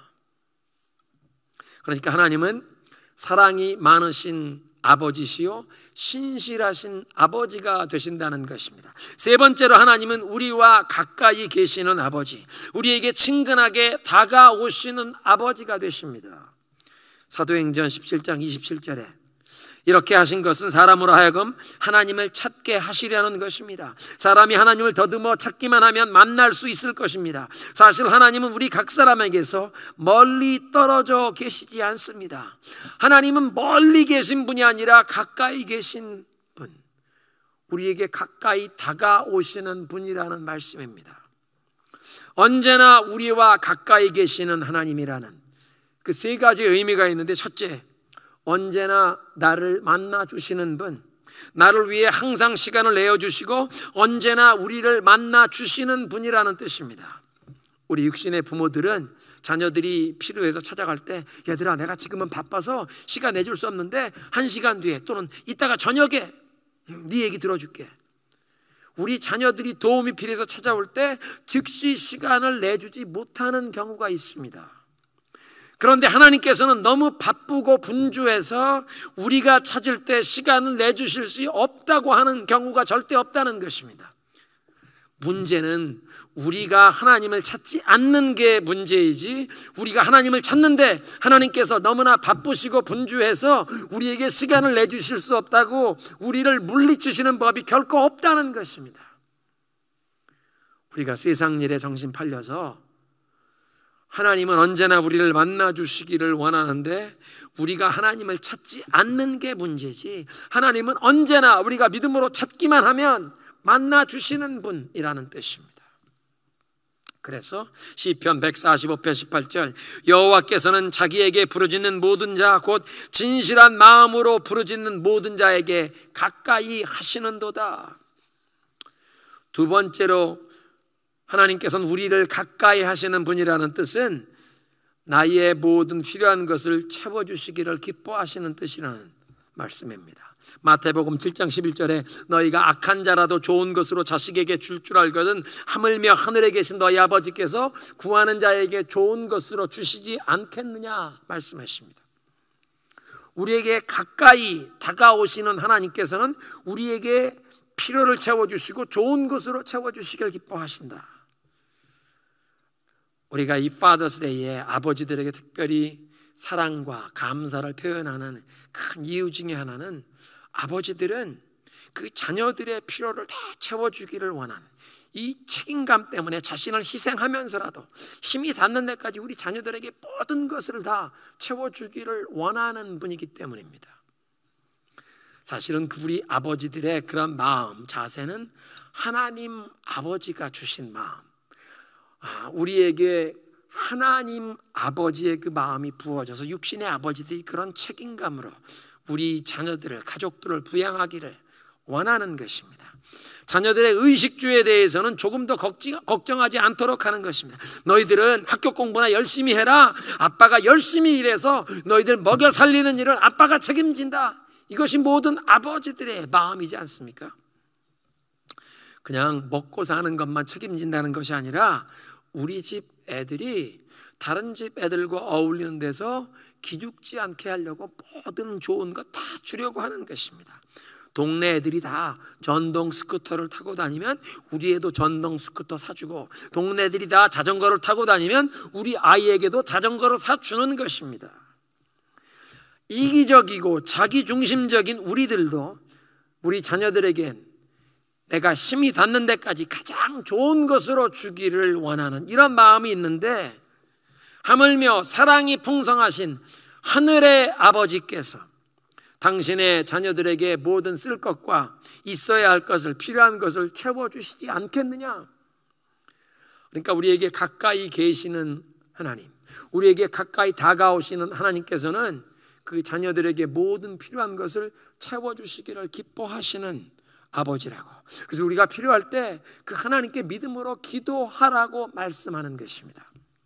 그러니까 하나님은 사랑이 많으신 아버지시요 신실하신 아버지가 되신다는 것입니다. 세 번째로 하나님은 우리와 가까이 계시는 아버지, 우리에게 친근하게 다가오시는 아버지가 되십니다. 사도행전 십칠 장 이십칠 절에 이렇게 하신 것은 사람으로 하여금 하나님을 찾게 하시려는 것입니다. 사람이 하나님을 더듬어 찾기만 하면 만날 수 있을 것입니다. 사실 하나님은 우리 각 사람에게서 멀리 떨어져 계시지 않습니다. 하나님은 멀리 계신 분이 아니라 가까이 계신 분, 우리에게 가까이 다가오시는 분이라는 말씀입니다. 언제나 우리와 가까이 계시는 하나님이라는 그 세 가지 의미가 있는데, 첫째, 언제나 나를 만나주시는 분, 나를 위해 항상 시간을 내어주시고 언제나 우리를 만나주시는 분이라는 뜻입니다. 우리 육신의 부모들은 자녀들이 필요해서 찾아갈 때, 얘들아 내가 지금은 바빠서 시간 내줄 수 없는데 한 시간 뒤에 또는 이따가 저녁에 네 얘기 들어줄게. 우리 자녀들이 도움이 필요해서 찾아올 때 즉시 시간을 내주지 못하는 경우가 있습니다. 그런데 하나님께서는 너무 바쁘고 분주해서 우리가 찾을 때 시간을 내주실 수 없다고 하는 경우가 절대 없다는 것입니다. 문제는 우리가 하나님을 찾지 않는 게 문제이지, 우리가 하나님을 찾는데 하나님께서 너무나 바쁘시고 분주해서 우리에게 시간을 내주실 수 없다고 우리를 물리치시는 법이 결코 없다는 것입니다. 우리가 세상 일에 정신 팔려서 하나님은 언제나 우리를 만나주시기를 원하는데 우리가 하나님을 찾지 않는 게 문제지, 하나님은 언제나 우리가 믿음으로 찾기만 하면 만나주시는 분이라는 뜻입니다. 그래서 시편 백사십오 편 십팔 절, 여호와께서는 자기에게 부르짖는 모든 자 곧 진실한 마음으로 부르짖는 모든 자에게 가까이 하시는도다. 두 번째로 하나님께서는 우리를 가까이 하시는 분이라는 뜻은 나의 모든 필요한 것을 채워주시기를 기뻐하시는 뜻이라는 말씀입니다. 마태복음 칠 장 십일 절에 너희가 악한 자라도 좋은 것으로 자식에게 줄 줄 알거든 하물며 하늘에 계신 너희 아버지께서 구하는 자에게 좋은 것으로 주시지 않겠느냐 말씀하십니다. 우리에게 가까이 다가오시는 하나님께서는 우리에게 필요를 채워주시고 좋은 것으로 채워주시길 기뻐하신다. 우리가 이 파더스 데이에 아버지들에게 특별히 사랑과 감사를 표현하는 큰 이유 중에 하나는, 아버지들은 그 자녀들의 필요를 다 채워주기를 원하는 이 책임감 때문에 자신을 희생하면서라도 힘이 닿는 데까지 우리 자녀들에게 모든 것을 다 채워주기를 원하는 분이기 때문입니다. 사실은 우리 아버지들의 그런 마음, 자세는 하나님 아버지가 주신 마음, 우리에게 하나님 아버지의 그 마음이 부어져서 육신의 아버지들이 그런 책임감으로 우리 자녀들을, 가족들을 부양하기를 원하는 것입니다. 자녀들의 의식주에 대해서는 조금 더 걱정하지 않도록 하는 것입니다. 너희들은 학교 공부나 열심히 해라. 아빠가 열심히 일해서 너희들 먹여 살리는 일을 아빠가 책임진다. 이것이 모든 아버지들의 마음이지 않습니까? 그냥 먹고 사는 것만 책임진다는 것이 아니라 우리 집 애들이 다른 집 애들과 어울리는 데서 기죽지 않게 하려고 모든 좋은 것 다 주려고 하는 것입니다. 동네 애들이 다 전동 스쿠터를 타고 다니면 우리 애도 전동 스쿠터 사주고, 동네 애들이 다 자전거를 타고 다니면 우리 아이에게도 자전거를 사주는 것입니다. 이기적이고 자기중심적인 우리들도 우리 자녀들에겐 내가 힘이 닿는 데까지 가장 좋은 것으로 주기를 원하는 이런 마음이 있는데, 하물며 사랑이 풍성하신 하늘의 아버지께서 당신의 자녀들에게 모든 쓸 것과 있어야 할 것을, 필요한 것을 채워주시지 않겠느냐? 그러니까 우리에게 가까이 계시는 하나님, 우리에게 가까이 다가오시는 하나님께서는 그 자녀들에게 모든 필요한 것을 채워주시기를 기뻐하시는 아버지라고. 그래서 우리가 필요할 때 그 하나님께 믿음으로 기도하라고 말씀하는 것입니다.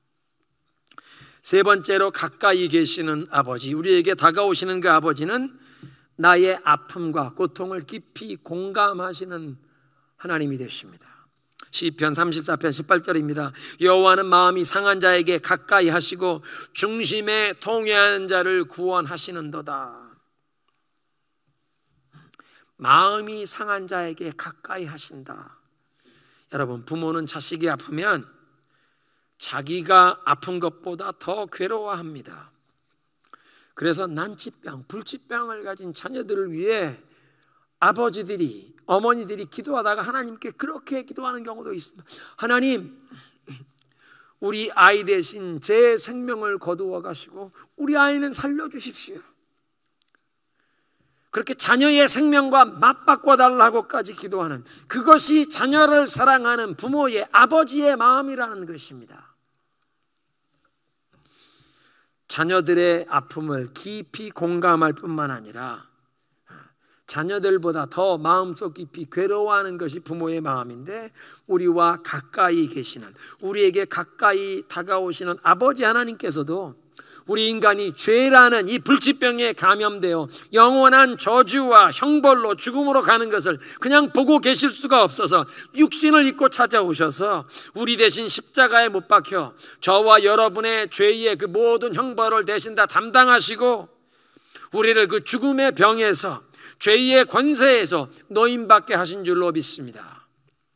세 번째로 가까이 계시는 아버지, 우리에게 다가오시는 그 아버지는 나의 아픔과 고통을 깊이 공감하시는 하나님이 되십니다. 시편 삼십사 편 십팔 절입니다. 여호와는 마음이 상한 자에게 가까이 하시고 중심에 통회하는 자를 구원하시는도다. 마음이 상한 자에게 가까이 하신다. 여러분, 부모는 자식이 아프면 자기가 아픈 것보다 더 괴로워합니다. 그래서 난치병, 불치병을 가진 자녀들을 위해 아버지들이, 어머니들이 기도하다가 하나님께 그렇게 기도하는 경우도 있습니다. 하나님, 우리 아이 대신 제 생명을 거두어 가시고 우리 아이는 살려주십시오. 그렇게 자녀의 생명과 맞바꿔 달라고까지 기도하는, 그것이 자녀를 사랑하는 부모의, 아버지의 마음이라는 것입니다. 자녀들의 아픔을 깊이 공감할 뿐만 아니라 자녀들보다 더 마음속 깊이 괴로워하는 것이 부모의 마음인데, 우리와 가까이 계시는, 우리에게 가까이 다가오시는 아버지 하나님께서도 우리 인간이 죄라는 이 불치병에 감염되어 영원한 저주와 형벌로 죽음으로 가는 것을 그냥 보고 계실 수가 없어서 육신을 입고 찾아오셔서 우리 대신 십자가에 못 박혀 저와 여러분의 죄의 그 모든 형벌을 대신 다 담당하시고 우리를 그 죽음의 병에서, 죄의 권세에서 노임받게 하신 줄로 믿습니다.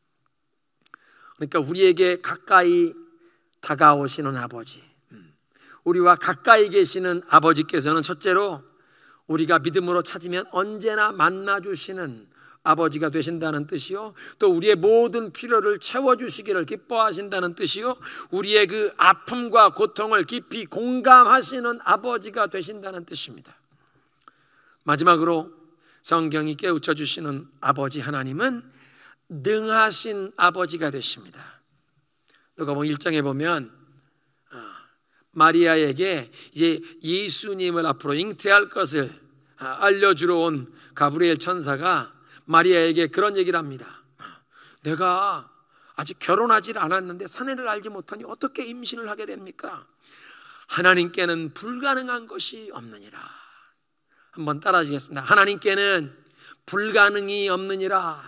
그러니까 우리에게 가까이 다가오시는 아버지, 우리와 가까이 계시는 아버지께서는 첫째로 우리가 믿음으로 찾으면 언제나 만나주시는 아버지가 되신다는 뜻이요, 또 우리의 모든 필요를 채워주시기를 기뻐하신다는 뜻이요, 우리의 그 아픔과 고통을 깊이 공감하시는 아버지가 되신다는 뜻입니다. 마지막으로 성경이 깨우쳐 주시는 아버지 하나님은 능하신 아버지가 되십니다. 누가복음 일 장에 보면 마리아에게 이제 예수님을 앞으로 잉태할 것을 알려주러 온 가브리엘 천사가 마리아에게 그런 얘기를 합니다. 내가 아직 결혼하지 않았는데 사내를 알지 못하니 어떻게 임신을 하게 됩니까? 하나님께는 불가능한 것이 없느니라. 한번 따라하시겠습니다. 하나님께는 불가능이 없느니라.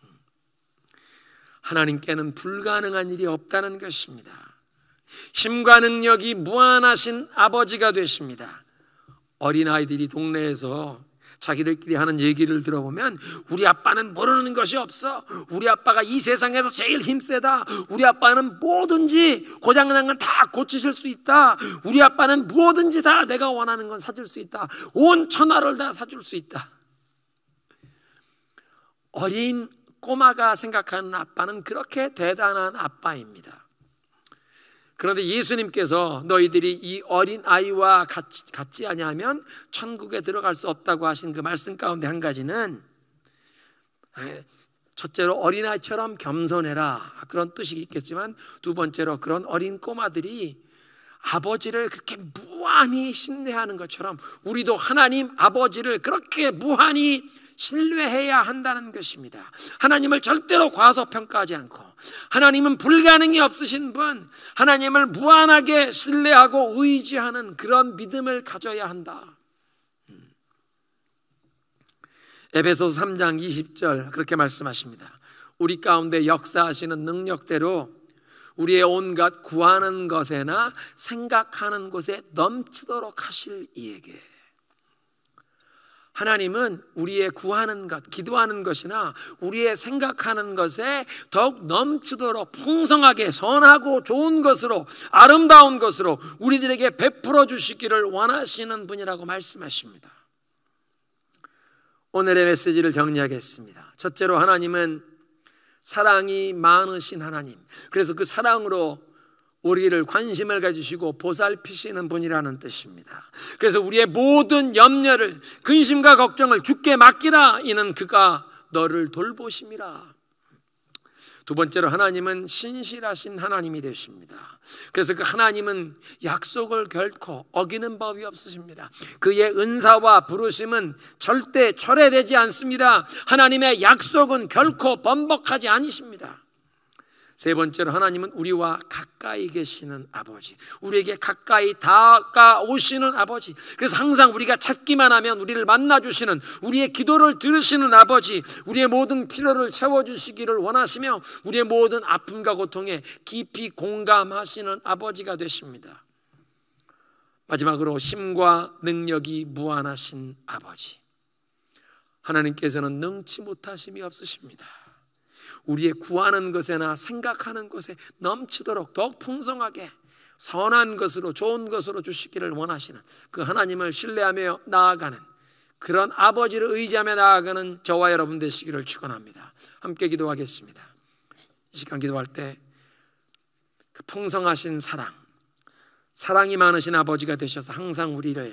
하나님께는 불가능한 일이 없다는 것입니다. 힘과 능력이 무한하신 아버지가 되십니다. 어린아이들이 동네에서 자기들끼리 하는 얘기를 들어보면 우리 아빠는 모르는 것이 없어, 우리 아빠가 이 세상에서 제일 힘세다, 우리 아빠는 뭐든지 고장난 건 다 고치실 수 있다, 우리 아빠는 뭐든지 다 내가 원하는 건 사줄 수 있다, 온 천하를 다 사줄 수 있다. 어린 꼬마가 생각하는 아빠는 그렇게 대단한 아빠입니다. 그런데 예수님께서 너희들이 이 어린 아이와 같지, 같지 아니하면 천국에 들어갈 수 없다고 하신 그 말씀 가운데 한 가지는 첫째로 어린아이처럼 겸손해라, 그런 뜻이 있겠지만, 두 번째로 그런 어린 꼬마들이 아버지를 그렇게 무한히 신뢰하는 것처럼 우리도 하나님 아버지를 그렇게 무한히 신뢰해야 한다는 것입니다. 하나님을 절대로 과소평가하지 않고, 하나님은 불가능이 없으신 분, 하나님을 무한하게 신뢰하고 의지하는 그런 믿음을 가져야 한다. 에베소서 삼 장 이십 절 그렇게 말씀하십니다. 우리 가운데 역사하시는 능력대로 우리의 온갖 구하는 것에나 생각하는 곳에 넘치도록 하실 이에게. 하나님은 우리의 구하는 것, 기도하는 것이나 우리의 생각하는 것에 더욱 넘치도록 풍성하게 선하고 좋은 것으로, 아름다운 것으로 우리들에게 베풀어 주시기를 원하시는 분이라고 말씀하십니다. 오늘의 메시지를 정리하겠습니다. 첫째로, 하나님은 사랑이 많으신 하나님, 그래서 그 사랑으로 우리를 관심을 가지시고 보살피시는 분이라는 뜻입니다. 그래서 우리의 모든 염려를, 근심과 걱정을 주께 맡기라, 이는 그가 너를 돌보심이라. 두 번째로, 하나님은 신실하신 하나님이 되십니다. 그래서 그 하나님은 약속을 결코 어기는 법이 없으십니다. 그의 은사와 부르심은 절대 철회되지 않습니다. 하나님의 약속은 결코 번복하지 않으십니다. 세 번째로, 하나님은 우리와 가까이 계시는 아버지, 우리에게 가까이 다가오시는 아버지, 그래서 항상 우리가 찾기만 하면 우리를 만나주시는, 우리의 기도를 들으시는 아버지, 우리의 모든 필요를 채워주시기를 원하시며 우리의 모든 아픔과 고통에 깊이 공감하시는 아버지가 되십니다. 마지막으로, 힘과 능력이 무한하신 아버지, 하나님께서는 능치 못하심이 없으십니다. 우리의 구하는 것에나 생각하는 것에 넘치도록 더욱 풍성하게 선한 것으로, 좋은 것으로 주시기를 원하시는 그 하나님을 신뢰하며 나아가는, 그런 아버지를 의지하며 나아가는 저와 여러분 되시기를 축원합니다. 함께 기도하겠습니다. 이 시간 기도할 때 그 풍성하신 사랑, 사랑이 많으신 아버지가 되셔서 항상 우리를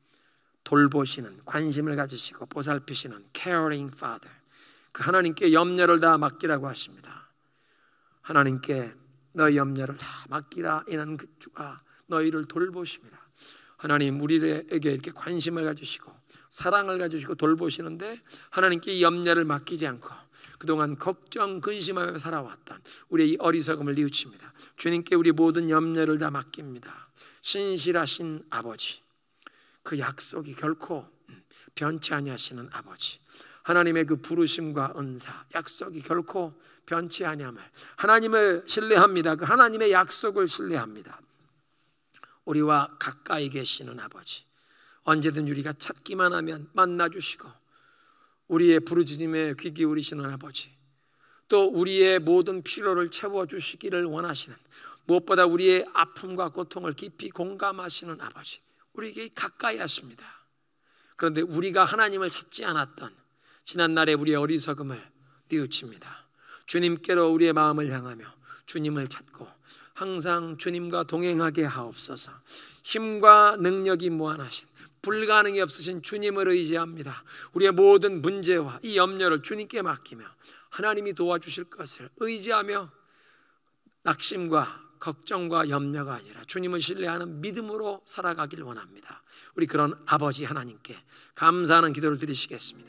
돌보시는, 관심을 가지시고 보살피시는 caring father, 그 하나님께 염려를 다 맡기라고 하십니다. 하나님께 너희 염려를 다 맡기라, 이는 그 주가 너희를 돌보십니다. 하나님, 우리에게 이렇게 관심을 가지시고 사랑을 가지시고 돌보시는데, 하나님께 이 염려를 맡기지 않고 그동안 걱정, 근심하며 살아왔던 우리의 이 어리석음을 뉘우칩니다. 주님께 우리 모든 염려를 다 맡깁니다. 신실하신 아버지, 그 약속이 결코 변치 아니하시는 아버지, 하나님의 그 부르심과 은사, 약속이 결코 변치 아니함을, 하나님을 신뢰합니다. 그 하나님의 약속을 신뢰합니다. 우리와 가까이 계시는 아버지, 언제든 우리가 찾기만 하면 만나주시고 우리의 부르짖음에 귀 기울이시는 아버지, 또 우리의 모든 필요를 채워주시기를 원하시는, 무엇보다 우리의 아픔과 고통을 깊이 공감하시는 아버지, 우리에게 가까이 하십니다. 그런데 우리가 하나님을 찾지 않았던 지난날의 우리의 어리석음을 뉘우칩니다. 주님께로 우리의 마음을 향하며 주님을 찾고 항상 주님과 동행하게 하옵소서. 힘과 능력이 무한하신, 불가능이 없으신 주님을 의지합니다. 우리의 모든 문제와 이 염려를 주님께 맡기며 하나님이 도와주실 것을 의지하며 낙심과 걱정과 염려가 아니라 주님을 신뢰하는 믿음으로 살아가길 원합니다. 우리 그런 아버지 하나님께 감사하는 기도를 드리시겠습니다.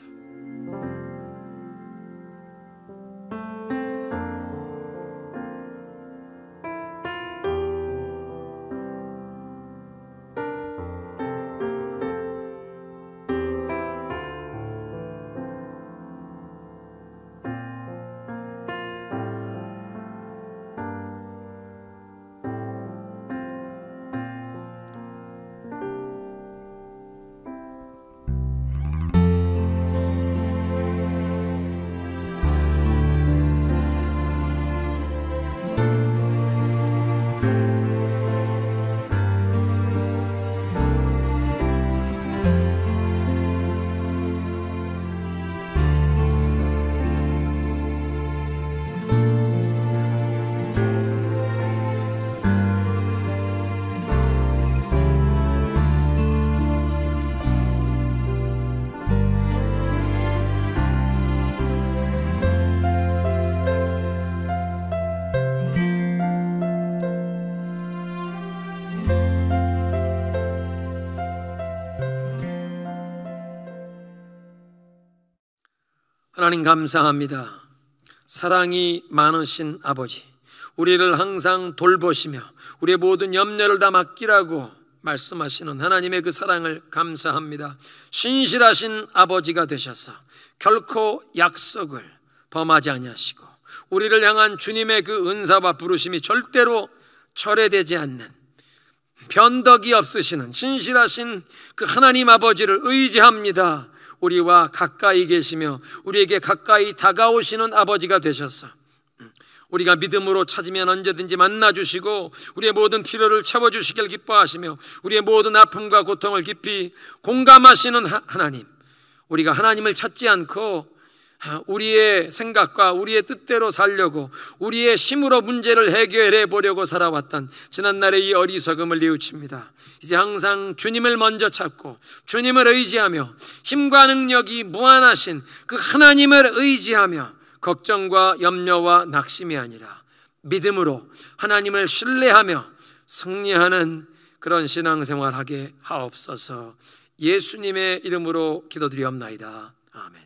하나님 감사합니다. 사랑이 많으신 아버지, 우리를 항상 돌보시며 우리의 모든 염려를 다 맡기라고 말씀하시는 하나님의 그 사랑을 감사합니다. 신실하신 아버지가 되셔서 결코 약속을 범하지 아니하시고 우리를 향한 주님의 그 은사와 부르심이 절대로 철회되지 않는, 변덕이 없으시는 신실하신 그 하나님 아버지를 의지합니다. 우리와 가까이 계시며 우리에게 가까이 다가오시는 아버지가 되셔서 우리가 믿음으로 찾으면 언제든지 만나주시고 우리의 모든 필요를 채워주시길 기뻐하시며 우리의 모든 아픔과 고통을 깊이 공감하시는 하나님, 우리가 하나님을 찾지 않고 우리의 생각과 우리의 뜻대로 살려고 우리의 힘으로 문제를 해결해 보려고 살아왔던 지난날의 이 어리석음을 뉘우칩니다. 이제 항상 주님을 먼저 찾고 주님을 의지하며 힘과 능력이 무한하신 그 하나님을 의지하며 걱정과 염려와 낙심이 아니라 믿음으로 하나님을 신뢰하며 승리하는 그런 신앙생활 하게 하옵소서. 예수님의 이름으로 기도드리옵나이다. 아멘.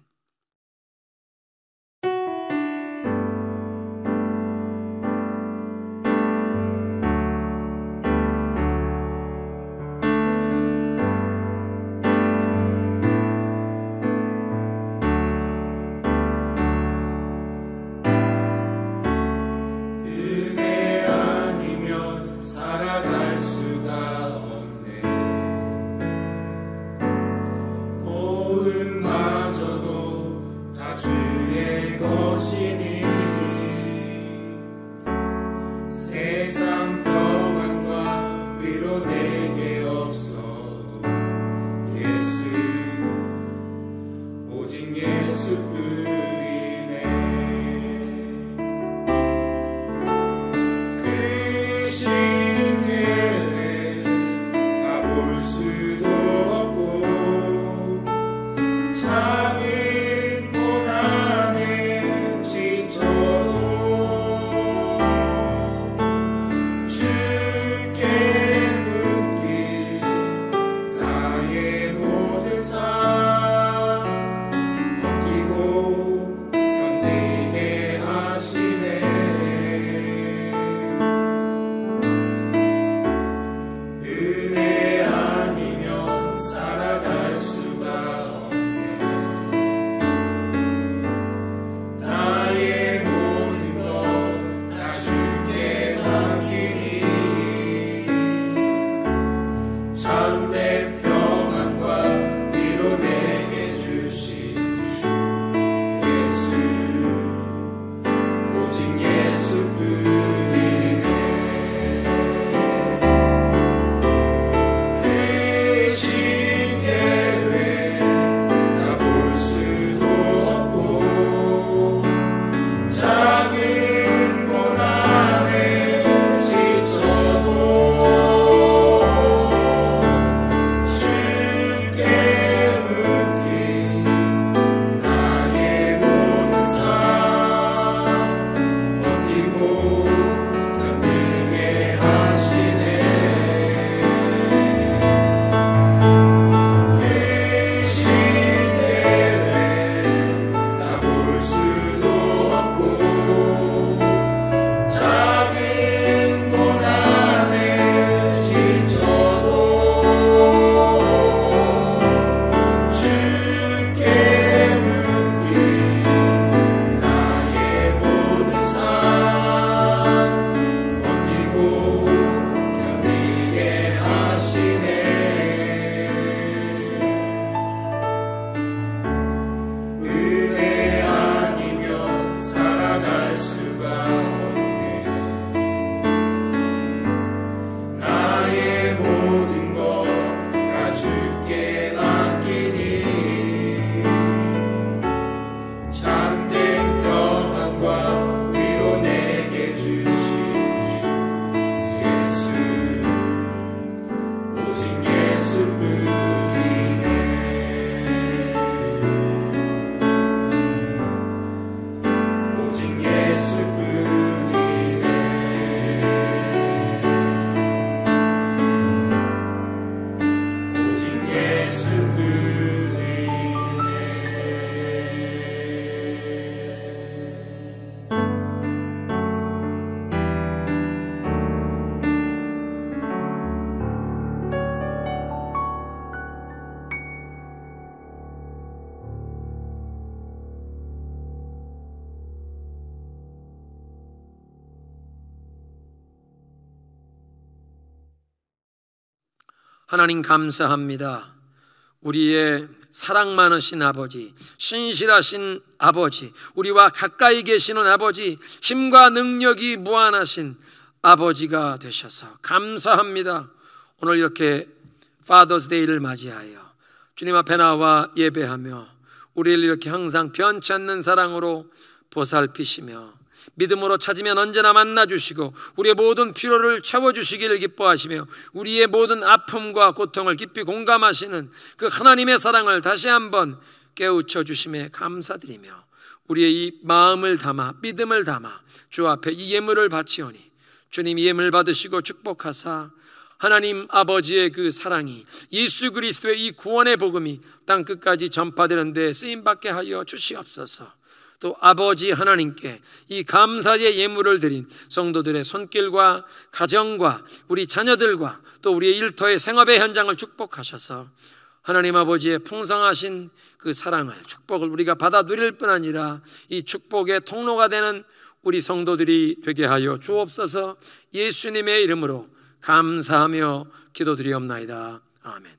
하나님 감사합니다. 우리의 사랑 많으신 아버지, 신실하신 아버지, 우리와 가까이 계시는 아버지, 힘과 능력이 무한하신 아버지가 되셔서 감사합니다. 오늘 이렇게 Father's Day를 맞이하여 주님 앞에 나와 예배하며 우리를 이렇게 항상 변치 않는 사랑으로 보살피시며 믿음으로 찾으면 언제나 만나주시고 우리의 모든 필요를 채워주시기를 기뻐하시며 우리의 모든 아픔과 고통을 깊이 공감하시는 그 하나님의 사랑을 다시 한번 깨우쳐 주심에 감사드리며 우리의 이 마음을 담아 믿음을 담아 주 앞에 이 예물을 바치오니 주님 이 예물 받으시고 축복하사 하나님 아버지의 그 사랑이 예수 그리스도의 이 구원의 복음이 땅끝까지 전파되는 데 쓰임받게 하여 주시옵소서. 또 아버지 하나님께 이 감사의 예물을 드린 성도들의 손길과 가정과 우리 자녀들과 또 우리의 일터의 생업의 현장을 축복하셔서 하나님 아버지의 풍성하신 그 사랑을 축복을 우리가 받아 누릴 뿐 아니라 이 축복의 통로가 되는 우리 성도들이 되게 하여 주옵소서. 예수님의 이름으로 감사하며 기도드리옵나이다. 아멘.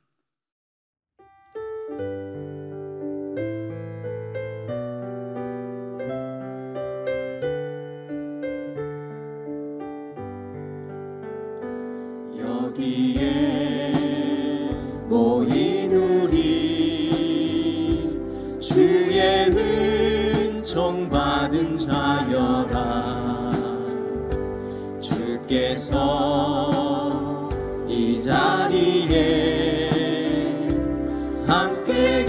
여기에 모인 우리 주의 은총 받은 자여라. 주께서 이 자리에 함께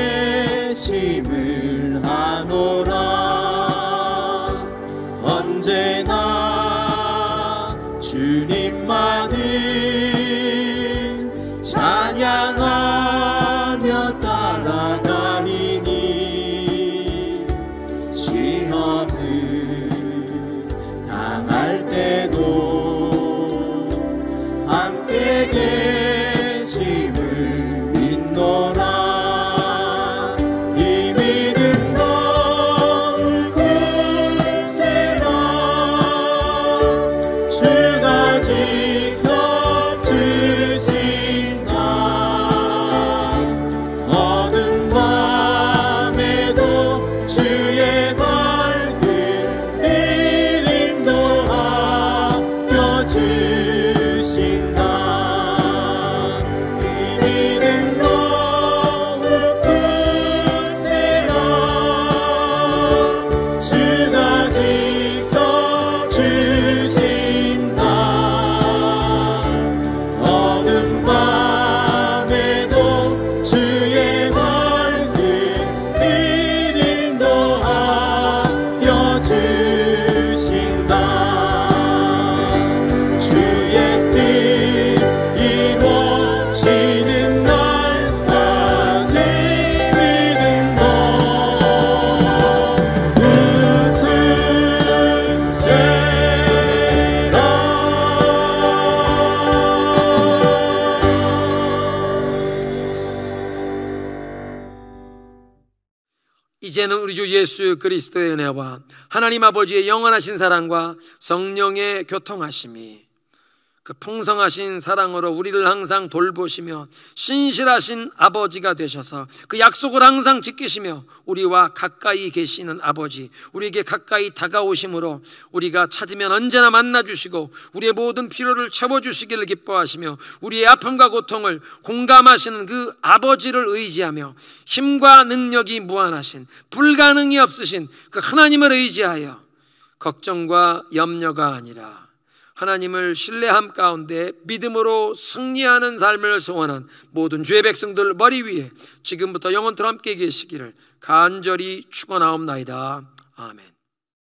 계심을 아노라. 언제나 주님만을 찬양하며 따라가리니 시험을 당할 때도 함께 계심을 믿노라. 이 믿음 거울 굳세라. 주가 지켜주신다. 어두운 밤에도 주의 밝은 믿음도 아껴주신다. 이 믿음 거울 굳세라. 주가 지켜주신다. 어두운 밤에도 주의 밝은 믿음도 아껴주신다. 주의 뜻 이루어지는 날까지 믿음도 이제는 우리 주 예수 그리스도의 은혜와 하나님 아버지의 영원하신 사랑과 성령의 교통하심이 그 풍성하신 사랑으로 우리를 항상 돌보시며 신실하신 아버지가 되셔서 그 약속을 항상 지키시며 우리와 가까이 계시는 아버지, 우리에게 가까이 다가오심으로 우리가 찾으면 언제나 만나주시고 우리의 모든 필요를 채워주시기를 기뻐하시며 우리의 아픔과 고통을 공감하시는 그 아버지를 의지하며 힘과 능력이 무한하신 불가능이 없으신 그 하나님을 의지하여 걱정과 염려가 아니라 하나님을 신뢰함 가운데 믿음으로 승리하는 삶을 소원한 모든 주의 백성들 머리 위에 지금부터 영원토록 함께 계시기를 간절히 축원하옵나이다. 아멘.